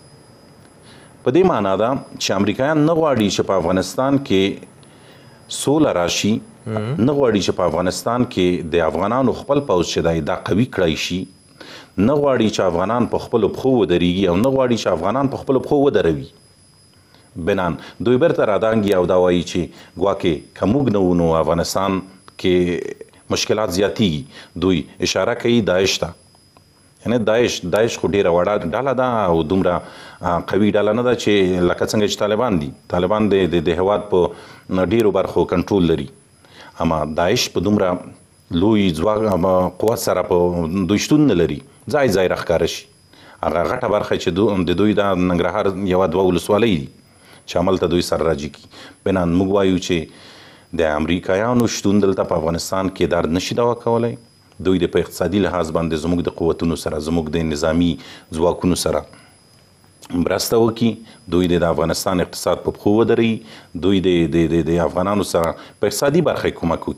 کړي. په دې معنا ده چې امریکایان نه غواړي چې په افغانستان کې سوله راشي، نه غواړي چې په افغانستان کې د افغانانو خپل پوځ چې دی دا قوي کړی شي، نه غواړي چې افغانان په خپلو پښو ودرېږي او نه غواړي چې افغانان په خپلو پښو ودروي. بنان دوی بیرته رادانګي او دا وایي چې ګواکې که موږ نه وو نو افغانستان کې مشکلات زیاتیږي. دوی اشاره کوي داعش ته، یعنی داعش خو ډېره وړه ډله ده او دومره قوي ډله نه ده چې لکه څنګه چې طالبان دي. طالبان د هېواد په ډېرو برخو کنټرول لري، اما داعش په دومره لوی ځواک قوت سره په دوی شتون نه لري. ځای ځای راښکاره شي. هغه غټه برخه چې د دوی د ننګرهار یوه 2 ولسوالۍ دي چې هملته دوی سره راجي کي. بنان موږ وایو چې د امریکایانو شتون دلته په افغانستان کې درد نشي دوا کولی. دوی د په اقتصادي لحاظ باندې زموږ د قوتونو سره، زموږ د نظامی ځواکونو سره مرسته وکړي، دوی د افغانستان اقتصاد په پښو ودروي، دوی د افغانانو سره په اقتصادي برخه کې کومک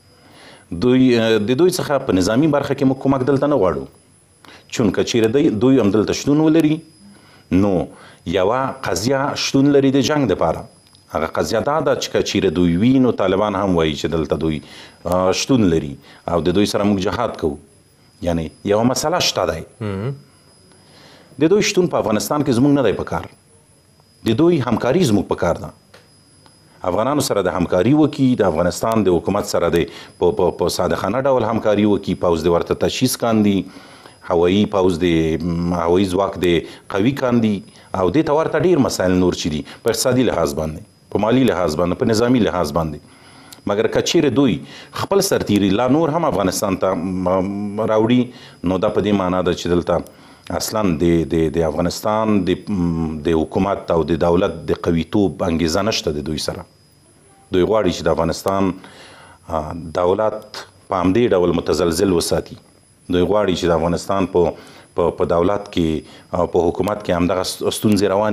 وکړي. د دوی څخه په نظامی برخه کې موږ کومک دلته نه غواړو، چون که چیرې دوی هم دلته شتون ولري نو یوه قضیه شتون لري د جنگ دپاره. هغه قضیه دا ده چې که چیرې دوی وي نو طالبان هم وایي چې دلته دوی شتون لري او د دوی سره موږ جهاد کوو. یعنی یوه مسله شته دی. د دوی شتون په افغانستان کې زموږ نه دی په کار، د دوی همکاري زموږ په کار ده. افغانانو سره د همکاري وکړي، د افغانستان د حکومت سره د په صادقانه ډول همکاري وکړي، پوځ د ورته تجهیز کاندي، هوایي پوځ د هوایي ځواک د قوي کاندي او دې ته ورته ډېر مسایل نور چې دي په اقتصادي لحاظ باندې، په مالي لحاظ باندې، په نظامي لحاظ باندې. مګر که چیرې دوی خپل سرتیري لا نور هم افغانستان ته راوړي نو دا په دې معنا ده چې دلته اصلا د افغانستان د حکومت او د دولت د قویتوب انګیزه نشته د دوی سره. دوی غواړي چې د افغانستان دولت په همدې ډول متزلزل وساتي. دوی غواړي چې د افغانستان په دولت کې او په حکومت کې همدغه ستونزې روانې وي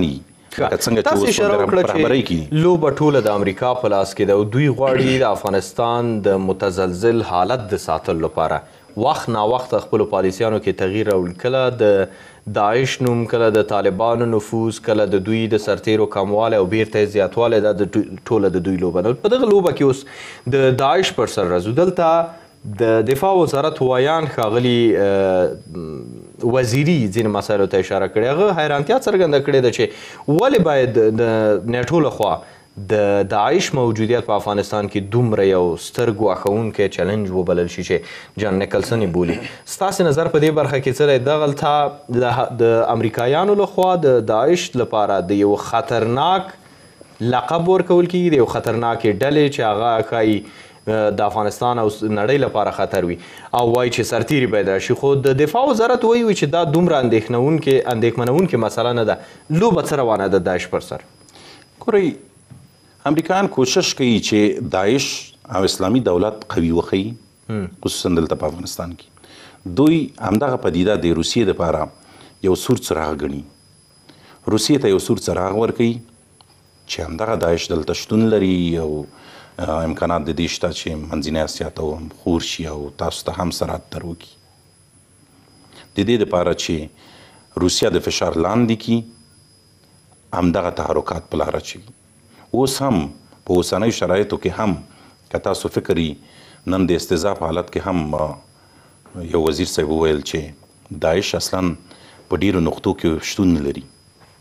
تاسو اشاره وکړه چې لوبه ټوله د امریکا په لاس کې ده او دوی غواړي د افغانستان د متزلزل حالت د ساتلو لپاره وخت ناوخت خپلو پالیسیانو کې تغییر راوړي، کله د داعش نوم، کله د طالبانو نفوذ، کله د دوی د سرتیرو کموالی او بیرته زیاتوالی، دا ټوله د دوی لوبه ده. په دغه لوبه کې اوس د داعش پر سر راځو. دلته د دفاع وزارت وایان ښاغلي وزیري ځینې مسایلو ته اشاره کړې. هغه حیرانتیا څرګنده کړې ده چې ولې باید د نیټو لخوا د داعش موجودیت په افغانستان کې دومره یو ستر ګواښونکی چلنج وبلل شي چې جان نیکلسن یې بولي. ستاسې نظر په دې برخه کې څه دی؟ دغلته د امریکایانو لخوا د داعش لپاره د یو خطرناک لقب ورکول کېږي، د یو خطرناکې ډلې چې هغه ښایي د افغانستان او نړۍ لپاره خطر وي، او وایي چې سرتیري باید راشي، خو د دفاع وزارت وایي چې دا دومره اندېښمنونکې مسله نه ده. لوبه څه روانه ده داعش پر سر؟ ګورئ، امریکایان کوشش کوي چې داعش او اسلامي دولت قوي وښیي، خصوصا دلته په افغانستان کې. دوی همدغه پدیده د روسیې دپاره یو سور څراغ ګڼي. روسیې ته یو سور څراغ ورکوي چې همدغه داعش دلته شتون لري او امکانات د دې شته چې منځنۍ اسیا ته خور شي او تاسو ته هم سرحد تر وکړي. د دې دپاره چې روسیه د فشار لاندې کړي، همدغه تحرکات په لاره اچوي. اوس هم په اوسنیو شرایطو کې هم که تاسو فکر نن د استضعاف حالت کې هم یو وزیر صاحب وویل چې داعش اصلا په ډیرو نقطو کې شتون نه لري.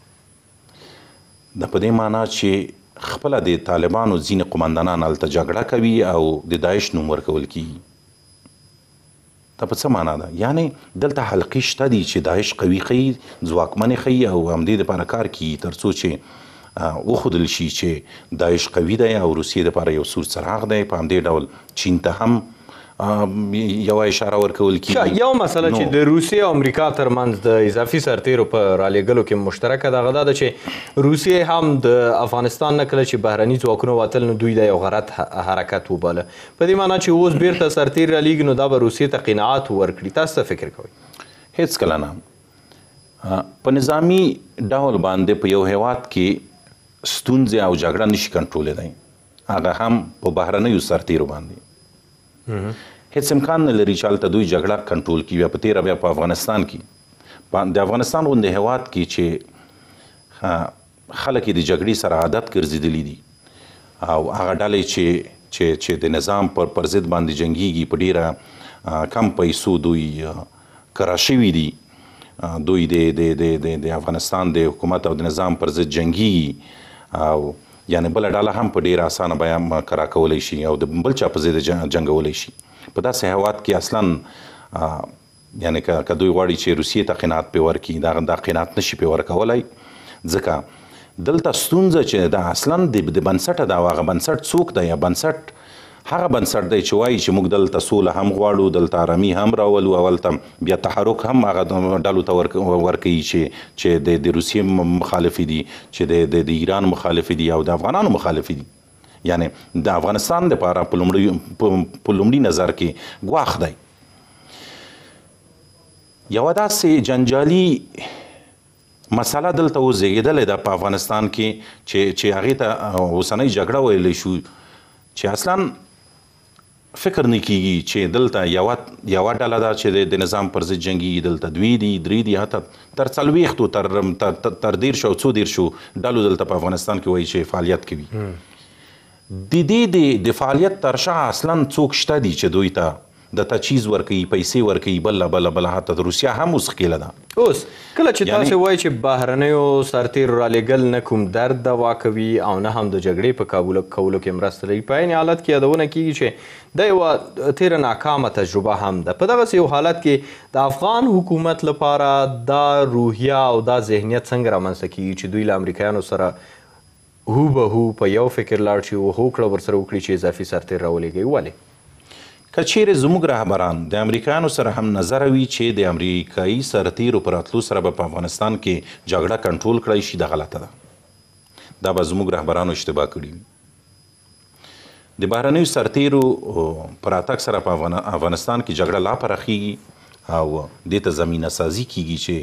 د په دې معنا چې خپله د طالبانو ځینې قمندانان هلته جګړه کوي او د داعش نوم ورکول کیږي. دا په څه معنا ده؟ یعنې دلته حلقې شته دي چې داعش قوي ښیي، ځواکمنې ښیي او همدې دپاره کار کوي تر څو چې وښودل شي چې داعش قوي دی او روسیې دپاره یو سور څراغ دی. په همدې ډول چین ته هم یو اشاره ورکول کیږي. یو مسله چې د روسیې او امریکا ترمنځ د اضافي سرتیرو په رالیږلو کې مشترکه ده، هغه دا ده چې روسیې هم د افغانستان نه کله چې بهرني ځواکونه وتل نو دوی د یو غلط حرکت وباله، په دې معنا چې اوس بیرته سرتیر رالیږي نو دا به روسیې ته قناعت ورکړي. تاسو څه فکر کوئ؟ هېڅکله نه. په نظامي ډول باندې په یو هیواد کې ستونزې او جګړه نشي کنټرولیدی، هغه هم په بهرنیو سرتیرو باندې. هیڅ امکان نه لري چې هلته دوی جګړه کنټرول کړي. بیا په تېره بیا په افغانستان کې، د افغانستان غوندې هیواد کې چې خلک یې د جګړې سره عادت ګرځېدلي دي او هغه ډلې چې د نظام پر ضد باندې جنګیږي په ډیره کم پیسو دوی کرا شوي دي. دوی د افغانستان د حکومت او د نظام پر ضد جنګیږي او یعنی بله ډله هم په ډیره اسانه بیان کرا کولی شي او د بل چا په ضد جنګولی شي. په داسې هیواد کې اصلا یعنی که دوی غواړي چې روسیې ته قناعت پرې ورکړي، دا قناعت نشي پرې ورکولی، ځکه دلته ستونزه چې دا اصلا د بنسټه ده او هغه بنسټ څوک دی؟ یا بنسټ هغه بنسټ دی چې وایي چې موږ دلته سوله هم غواړو، دلته آرامي هم راولو، او هلته بیا تحرک هم هغه ډلو ته ورکوي چې د روسیې مخالفې دي، چې د ایران مخالفې دي او د افغانانو مخالفې دي. یعنې د افغانستان دپاره په لومړي نظر کې ګواښ دی. یوه داسې جنجالي مسله دلته اوس زیږېدلې ده په افغانستان کې چې هغې ته اوسنۍ جګړه ویلی شو، چې اصلا فکر نه کیږي چې دلته یوه ډله ده چې د نظام پر ضد جنګیږي، دلته دوی دي، درې دي، حتی تر 40 تر 10 او 40 ډلو دلته په افغانستان کې وایي چې فعالیت کوي. د دې د فعالیت تر شا اصلا څوک شته دي چې دوی ته د تجهیز ورکوي، پیسې ورکوي، بله حتی د روسیه هم اوس ښکېله ده. اوس کله چې تاسو وایي چې بهرنیو سرتیرو رالیږل نه کوم درد دوا کوي او نه هم د جګړې په کولو کې مرسته لري، په عین حالت کې یادونه کیږي چې دا یوه تیره ناکامه تجربه هم ده. په دغسې یو حالت کې د افغان حکومت لپاره دا روحیه او دا ذهنیت څنګه رامنځته کیږي چې دوی له امریکایانو سره هو به هو په یو فکر لاړ شي او هوکړه ورسره وکړي چې اضافي سرتیر راولېږي؟ ولې؟ که چیرې زموږ رهبران د امریکایانو سره هم نظر وي چې د امریکایي سرتیرو په راتلو سره به په افغانستان کې جګړه کنټرول کړی شي، دا غلطه ده. دا به زموږ رهبرانو اشتباه کړي وي. د بهرنیو سرتیرو په راتګ سره په افغانستان کې جګړه لا پراخیږي او دې ته زمینه سازي کیږي چې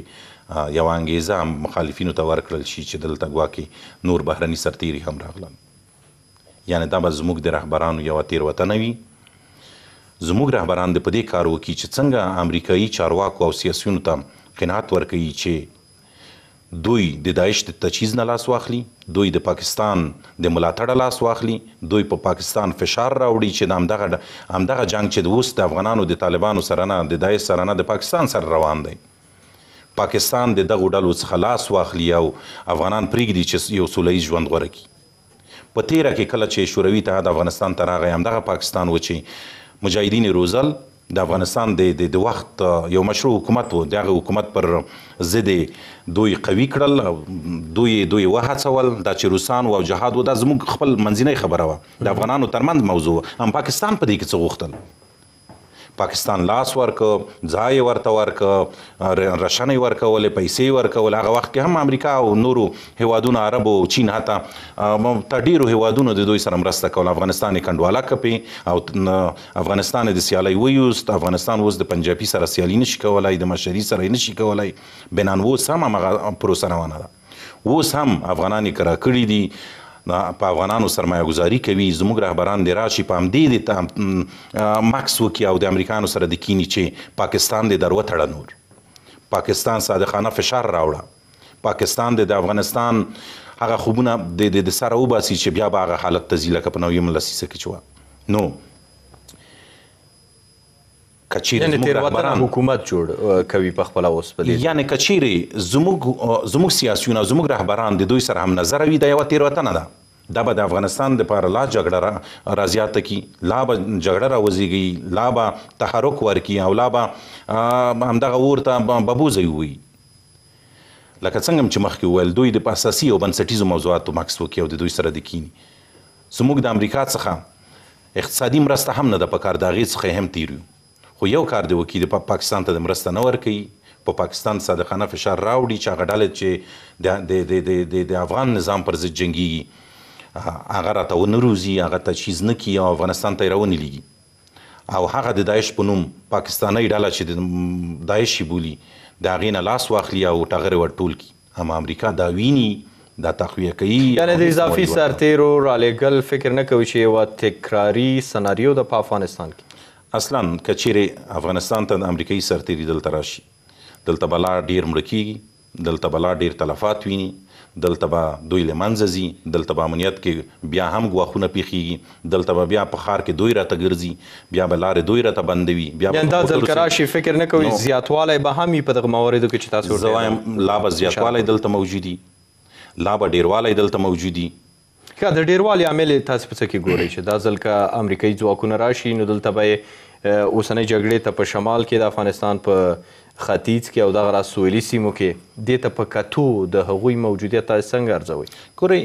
یوه انګیزه هم مخالفینو ته ورکړل شي چې دلته ګواکې نور بهرني سرتیري هم راغلل. یعنې دا به زموږ د رهبرانو یوه تېروتنه وي. زموږ رهبران د په دې کار وکړي چې څنګه امریکایي چارواکو او سیاسیونو ته قناعت ورکوي چې دوی د داعش د تجهیز نه لاس واخلي، دوی د پاکستان د ملاتړه لاس واخلي، دوی په پاکستان فشار راوړي چې د همدغه جنګ چې د اوس د افغانانو د طالبانو سره نه د داعش سره نه د پاکستان سره روان دی، پاکستان د دغو ډلو څخه لاس واخلي او افغانان پرېږدي چې یو سوله ییز ژوند غوره کړي. په تیره کې کله چې شوروي اتحاد افغانستان ته راغی، همدغه پاکستان و چې مجاهدین روزل د افغانستان د وخت یو مشروع حکومت و، د هغه حکومت پر ضد دوی قوي کړل، دوی وهڅول دا چې روسان و او جهاد و. دا زموږ خپل منځنۍ خبره وه، د افغانانو ترمنځ موضوع وه. هم پاکستان په دې کې څه غوښتل؟ پاکستان لاس ورکه، ځای ورته ورکه، رشنې ورکولې، پیسې ورکول. هغه وخت کې هم امریکا او نورو هیوادونو، عرب او چین حتی تر ډېرو هیوادونو د دوی سره مرسته کوله. افغانستان یې کنډواله کپې او افغانستان یې د سیالۍ ویوست. افغانستان اوس د پنجابي سره سیالي نشي کولی، د مشري سره یې نشي کولی. بنان اوس هم همغه پروسه روانه ده. اوس هم افغانان یې کرا کړي دي، په افغانانو سرمایه ګذاري کوي. زموږ رهبران د راشي په همدې د مکس وکړي او د امریکایانو سره د کیني چې پاکستان دې در وتړه، نور پاکستان صادقانه فشار راوړه، پاکستان د افغانستان هغه خوبونه د سره وباسي چې بیا به هغه حالت ته ځي لکه په 19 لسیزه کې چې وه. نو یعنې تېروتنه حکومت جوړ کوي په خپله اوس په دې، یعنې که چیرې زموږ سیاسیون او زموږ رهبران د دوی سره هم نظره وي، دا یوه تېروتنه ده. دا به د افغانستان دپاره لا جګړه رازیاته کړي، لا به جګړه راوزېږي، لا به تحرک ورکړي او لا به همدغه اور ته ببوزی ووایي. لکه څنګه چې مخکې وویل، دوی د اساسي او بنسټیزو موضوعاتو مکس وکړي او د دوی سره د کیني. زموږ د امریکا څخه اقتصادي مرسته هم نه ده پکار، د هغې څخه هم تیر یو. خو یو کار دی وکړي، د پاکستان ته د مرسته نه ورکوي، په پاکستان صادقانه فشار راوړي چې هغه ډلې چې د افغان نظام پر ضد جنګیږي هغه راته ونه روزي، هغه تجهیز نه کړي او افغانستان ته یې راونه لېږي، او هغه د داعش په نوم پاکستانۍ ډله چې د داعش یې بولي د هغې نه لاس واخلي او ټغرې ورټول کړي. هم امریکا دا ویني، دا تقویه کوي. یعنې د اضافي سرتیرو رالېږل فکر نه کوي چې یوه تکراري سناریو ده په افغانستان کې؟ اصلا که چیرې افغانستان ته د امریکایي سرتیري دلته راشي، دلته به لا ډېر مړه کېږي، دلته به لا ډېر تلفات ویني، دلته به دوی له منځه ځي، دلته به امنیت کې بیا هم ګواښونه پېښېږي، دلته به بیا په ښار کې دوی راته ګرځي، بیا به لارې دوی راته بندوي. یعنې دا ځل که راشي فکر نه کوي زیاتوالی به هم وي په دغه مواردو کې چې تاسو زه وایم لا به زیاتوالی دلته موجود وي، لا به ډېروالی دلته موجود وي. که د ډېروالي عامل تاسو په څه کې ګورئ چې دا ځل که امریکایي ځواکونه راشي نو دلته به اوسنۍ جګړې ته په شمال کې د افغانستان په ختیځ کې او دغه راز سویلي سیمو کې دې ته په کتو د هغوی موجودیت تاسو څنګه ارزوئ؟ ګورئ،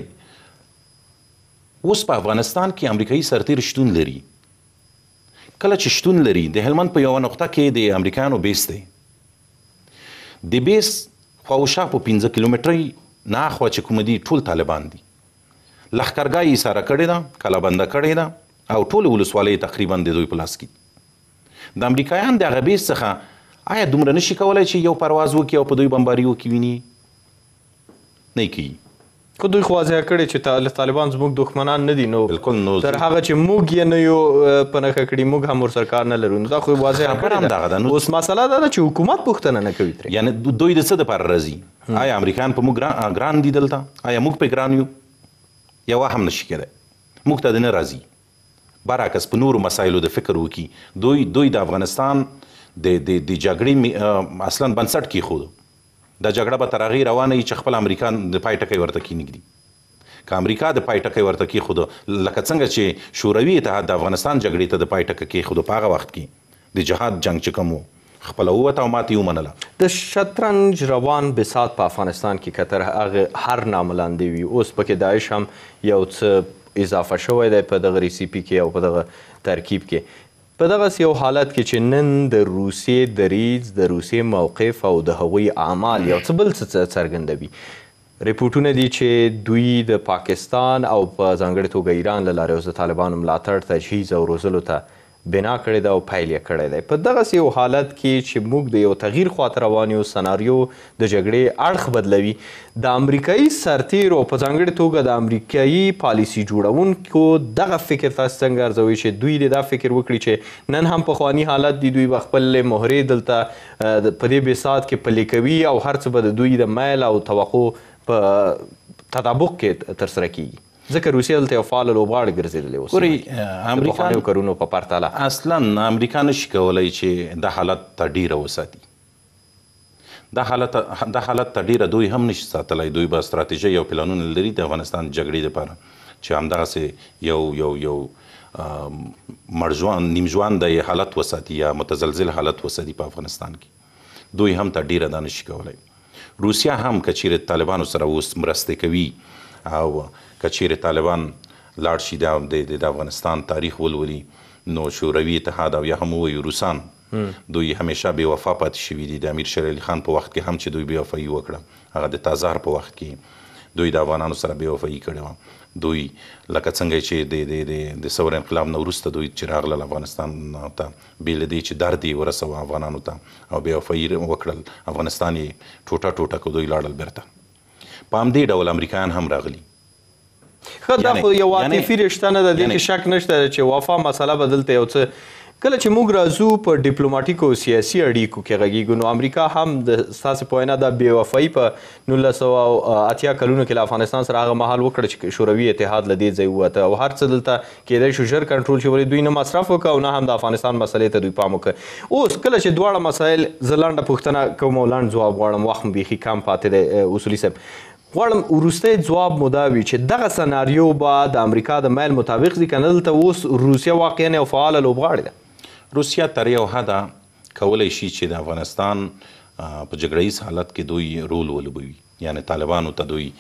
اوس په افغانستان کې امریکایي سرتیر شتون لري. کله چې شتون لري، د هلمند په یوه نقطه کې د امریکایانو بیس دی. د بیس خواوشا په 15 کیلومترۍ نه اخوا چې کومه دي ټول طالبان دي. لښکرګاه یې ایساره کړې ده، کلابنده کړې ده او ټولې ولسوالۍ تقریبا د دوی په لاس کې. د امریکایان د هغه بیس څخه آیا دومره نشي کولی چې یو پرواز وکړي او په دوی بمباري وکړي؟ ویني نه یې کوي. خو دوی خو واضحه کړې چې طالبان زموږ دښمنان نه دي، نو بالکل نو تر هغه چې موږ یې نه یو په نښه کړي، موږ هم ورسره کار نه لرو. نو دا خو واضحه کړې ده. اوس مسله دا ده چې حکومت پوښتنه نه کوي ترې. یعنې دوی د څه دپاره راځي؟ آیا امریکایان په موږ ګران دي دلته؟ آیا موږ پرې ګران یو؟ یوه هم نشي کېدی. موږ ته د نه راځي. برعکس په نورو مسایلو د فکر وکړي. دوی د افغانستان د جګړې اصلا بنسټ کېښود. دا جګړه به تر هغې روانه وي چې خپل امریکا د پای ټکی ورته کېنږدي. که امریکا د پای ټکی ورته کېښود، لکه څنګه چې شوروي اتحاد د افغانستان جګړې ته د پای ټکی کېښود، په هغه وخت کې د جهاد جنګ چې کوم و خپله ووته او ماتې ومنله. د شطرنج روان بساط په افغانستان کې که تر هغه هر نامه لاندې وي، اوس پکې داعش هم یو څه اضافه شوی دی په دغه ریسیپي کې او په دغه ترکیب کې. په دغسې یو حالت کې چې نن د روسیې دریځ، د روسیې موقف او د هغوی اعمال یو څه بل څه څرګندوي. ریپورټونه دي چې دوی د پاکستان او په ځانګړې توګه ایران له لارې اوس د طالبانو ملاتړ، تجهیز او روزلو ته بنا کړی ده او پیل یې کړی دی. په دغسې یو حالت کې چې موږ د یو تغییر خواته روان یو سناریو د جګړې اړخ بدلوي، د امریکایي سرتیرو په ځانګړې توګه د امریکایي پالیسي جوړونکو دغه فکر تاسو څنګه ارزوئ چې دوی دې دا فکر وکړي چې نن هم پخواني حالت دی، دوی به خپل مهرې دلته په دې بساط کې پلي کوي او هر څه به د دوی د میل او توقع په تطابق کې ترسره کیږي؟ ځکه روسیه دلته یو فعال لوبغاړی ګرځېدلی اوس د پخوانیو کارونو په پرتله. اصلا امریکا نشي کولی چې د حالت ته ډیره وساتي. د حالت ته ډیره دوی هم نشي ساتلی. دوی به ستراتیژۍ او پلانونه لري د افغانستان جګړې دپاره چې همدغسې یو نیم ژوندی حالت وساتي یا متزلزل حالت وساتي په افغانستان کې. دوی هم ته ډیره دا نشي کولی. روسیه هم که چیرې طالبانو سره اوس مرستې کوي او که چیرې طالبان لاړ شي د افغانستان تاریخ ولولي، نو شوروي اتحاد او یا هم ووایو روسان دوی همیشه بې وفا پاتې شوي دي. د امیر شیر علي خان په وخت کې هم چې دوی بې وفایي وکړه، هغه د تازار په وخت کې دوی د افغانانو سره بې وفایي کړې وه. دوی لکه څنګه چې د ثور انقلاب نه وروسته دوی چې راغلل افغانستان ته، بې له دې چې درد یې ورسوه افغانانو ته او بې وفایي وکړل، افغانستان یې ټوټه ټوټه کړ، دوی لاړل بیرته. په همدې ډول امریکایان هم راغلي. ښه، دا خو یو عاطفي رشته نه ده، دې کې شک نشته چې وفا مسله به دلته یو څه کله چې موږ راځو په ډیپلوماټیکو سیاسي اړیکو کې غږیږو، نو امریکا هم د ستاسې په وینا دا بې وفایي په 1980 کلونو کې له افغانستان سره هغه مهال وکړه چې شوروي اتحاد له دې ځای ووته او هر څه دلته کیدای شو ژر کنټرول شي، ولې دوی نه مصرف وکړه او نه هم د افغانستان مسلې ته دوی پام وکړه. اوس کله چې دواړه مسایل، زه لنډه پوښتنه کوم او لنډ ځواب غواړم، وخت مو بیخي کم پاتې دی اصولي صاحب. غواړم وروستی ځواب مو دا وي چې دغه سناریو به د امریکا د میل مطابق ځي که نه دلته اوس روسیه واقعا یو فعاله لوبغاړې ده؟ روسیه تر یو حده کولی شي چې د افغانستان په جګړهیز حالت کې دوی رول ولوبوي، یعنی طالبانو ته دوی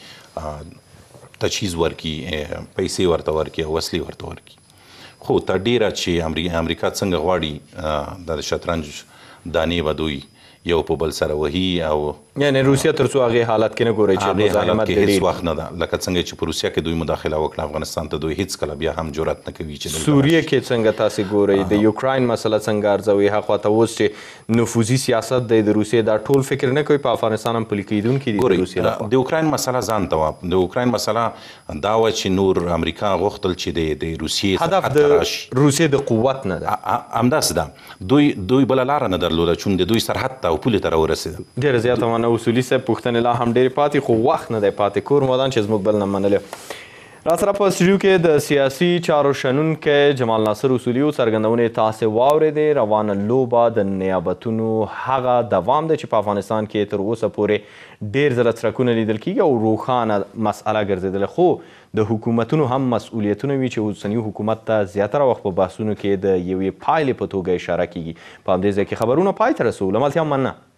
تجهیز ورکړي، پیسې ورته ورکړي او وسلې ورته ورکړي. خو تر ډیره چې امریکا څنګه غواړي د شطرنج دانې به دوی یو په بل سره وهي او یعنی روسیه تر څو هغې حالت کې نه ګورئ چې مزاحمت کې هیڅ وخت نه ده، لکه څنګه چې په روسیه کې دوی مداخله وکړه افغانستان ته، دوی هیڅکله بیا هم جرأت نه کوي چې سوریه کې څنګه تاسې ګورئ، د یوکراین مسله څنګه ارزوئ؟ هغه خواته اوس چې نفوذي سیاست دی د روسیې، دا ټول فکر نه کوي په افغانستان هم پلي کیدونکي دي د روسیې لخوا؟ د یوکراین مسله ځان ته وه، د یوکراین مسله دا وه چې نور امریکا غوښتل چې د روسیې هدف د روسیې د قوت نه ده، همداسې ده. دوی بله لاره نه درلوده چون د دوی سرحد ته او پولې ته راورسېده. ډېره زیاته مننه اصولي صاحب، پوښتنې لا هم ډېرې پاتې خو وخت نه دی پاتې. کور مودان چې زموږ بل نه منلې. راسره په سټوډیو کې د سیاسي چارو شنونکی جمال ناصر اصولي و. څرګندونې تاسې واورېدې. روانه لوبه د نیابتونو هغه دوام دی چې په افغانستان کې تر اوسه پورې ډېر ځله څرکونه لیدل کېږي او روښانه مسئله ګرځېدلې، خو د حکومتونو هم مسؤلیتونه وي چې اوسني حکومت ته زیاتره وخت په بحثونو کې د یوې پایلې په توګه اشاره کېږي. په همدې ځای کې خبرونه پای ته رسوو. له ملتیا مننه.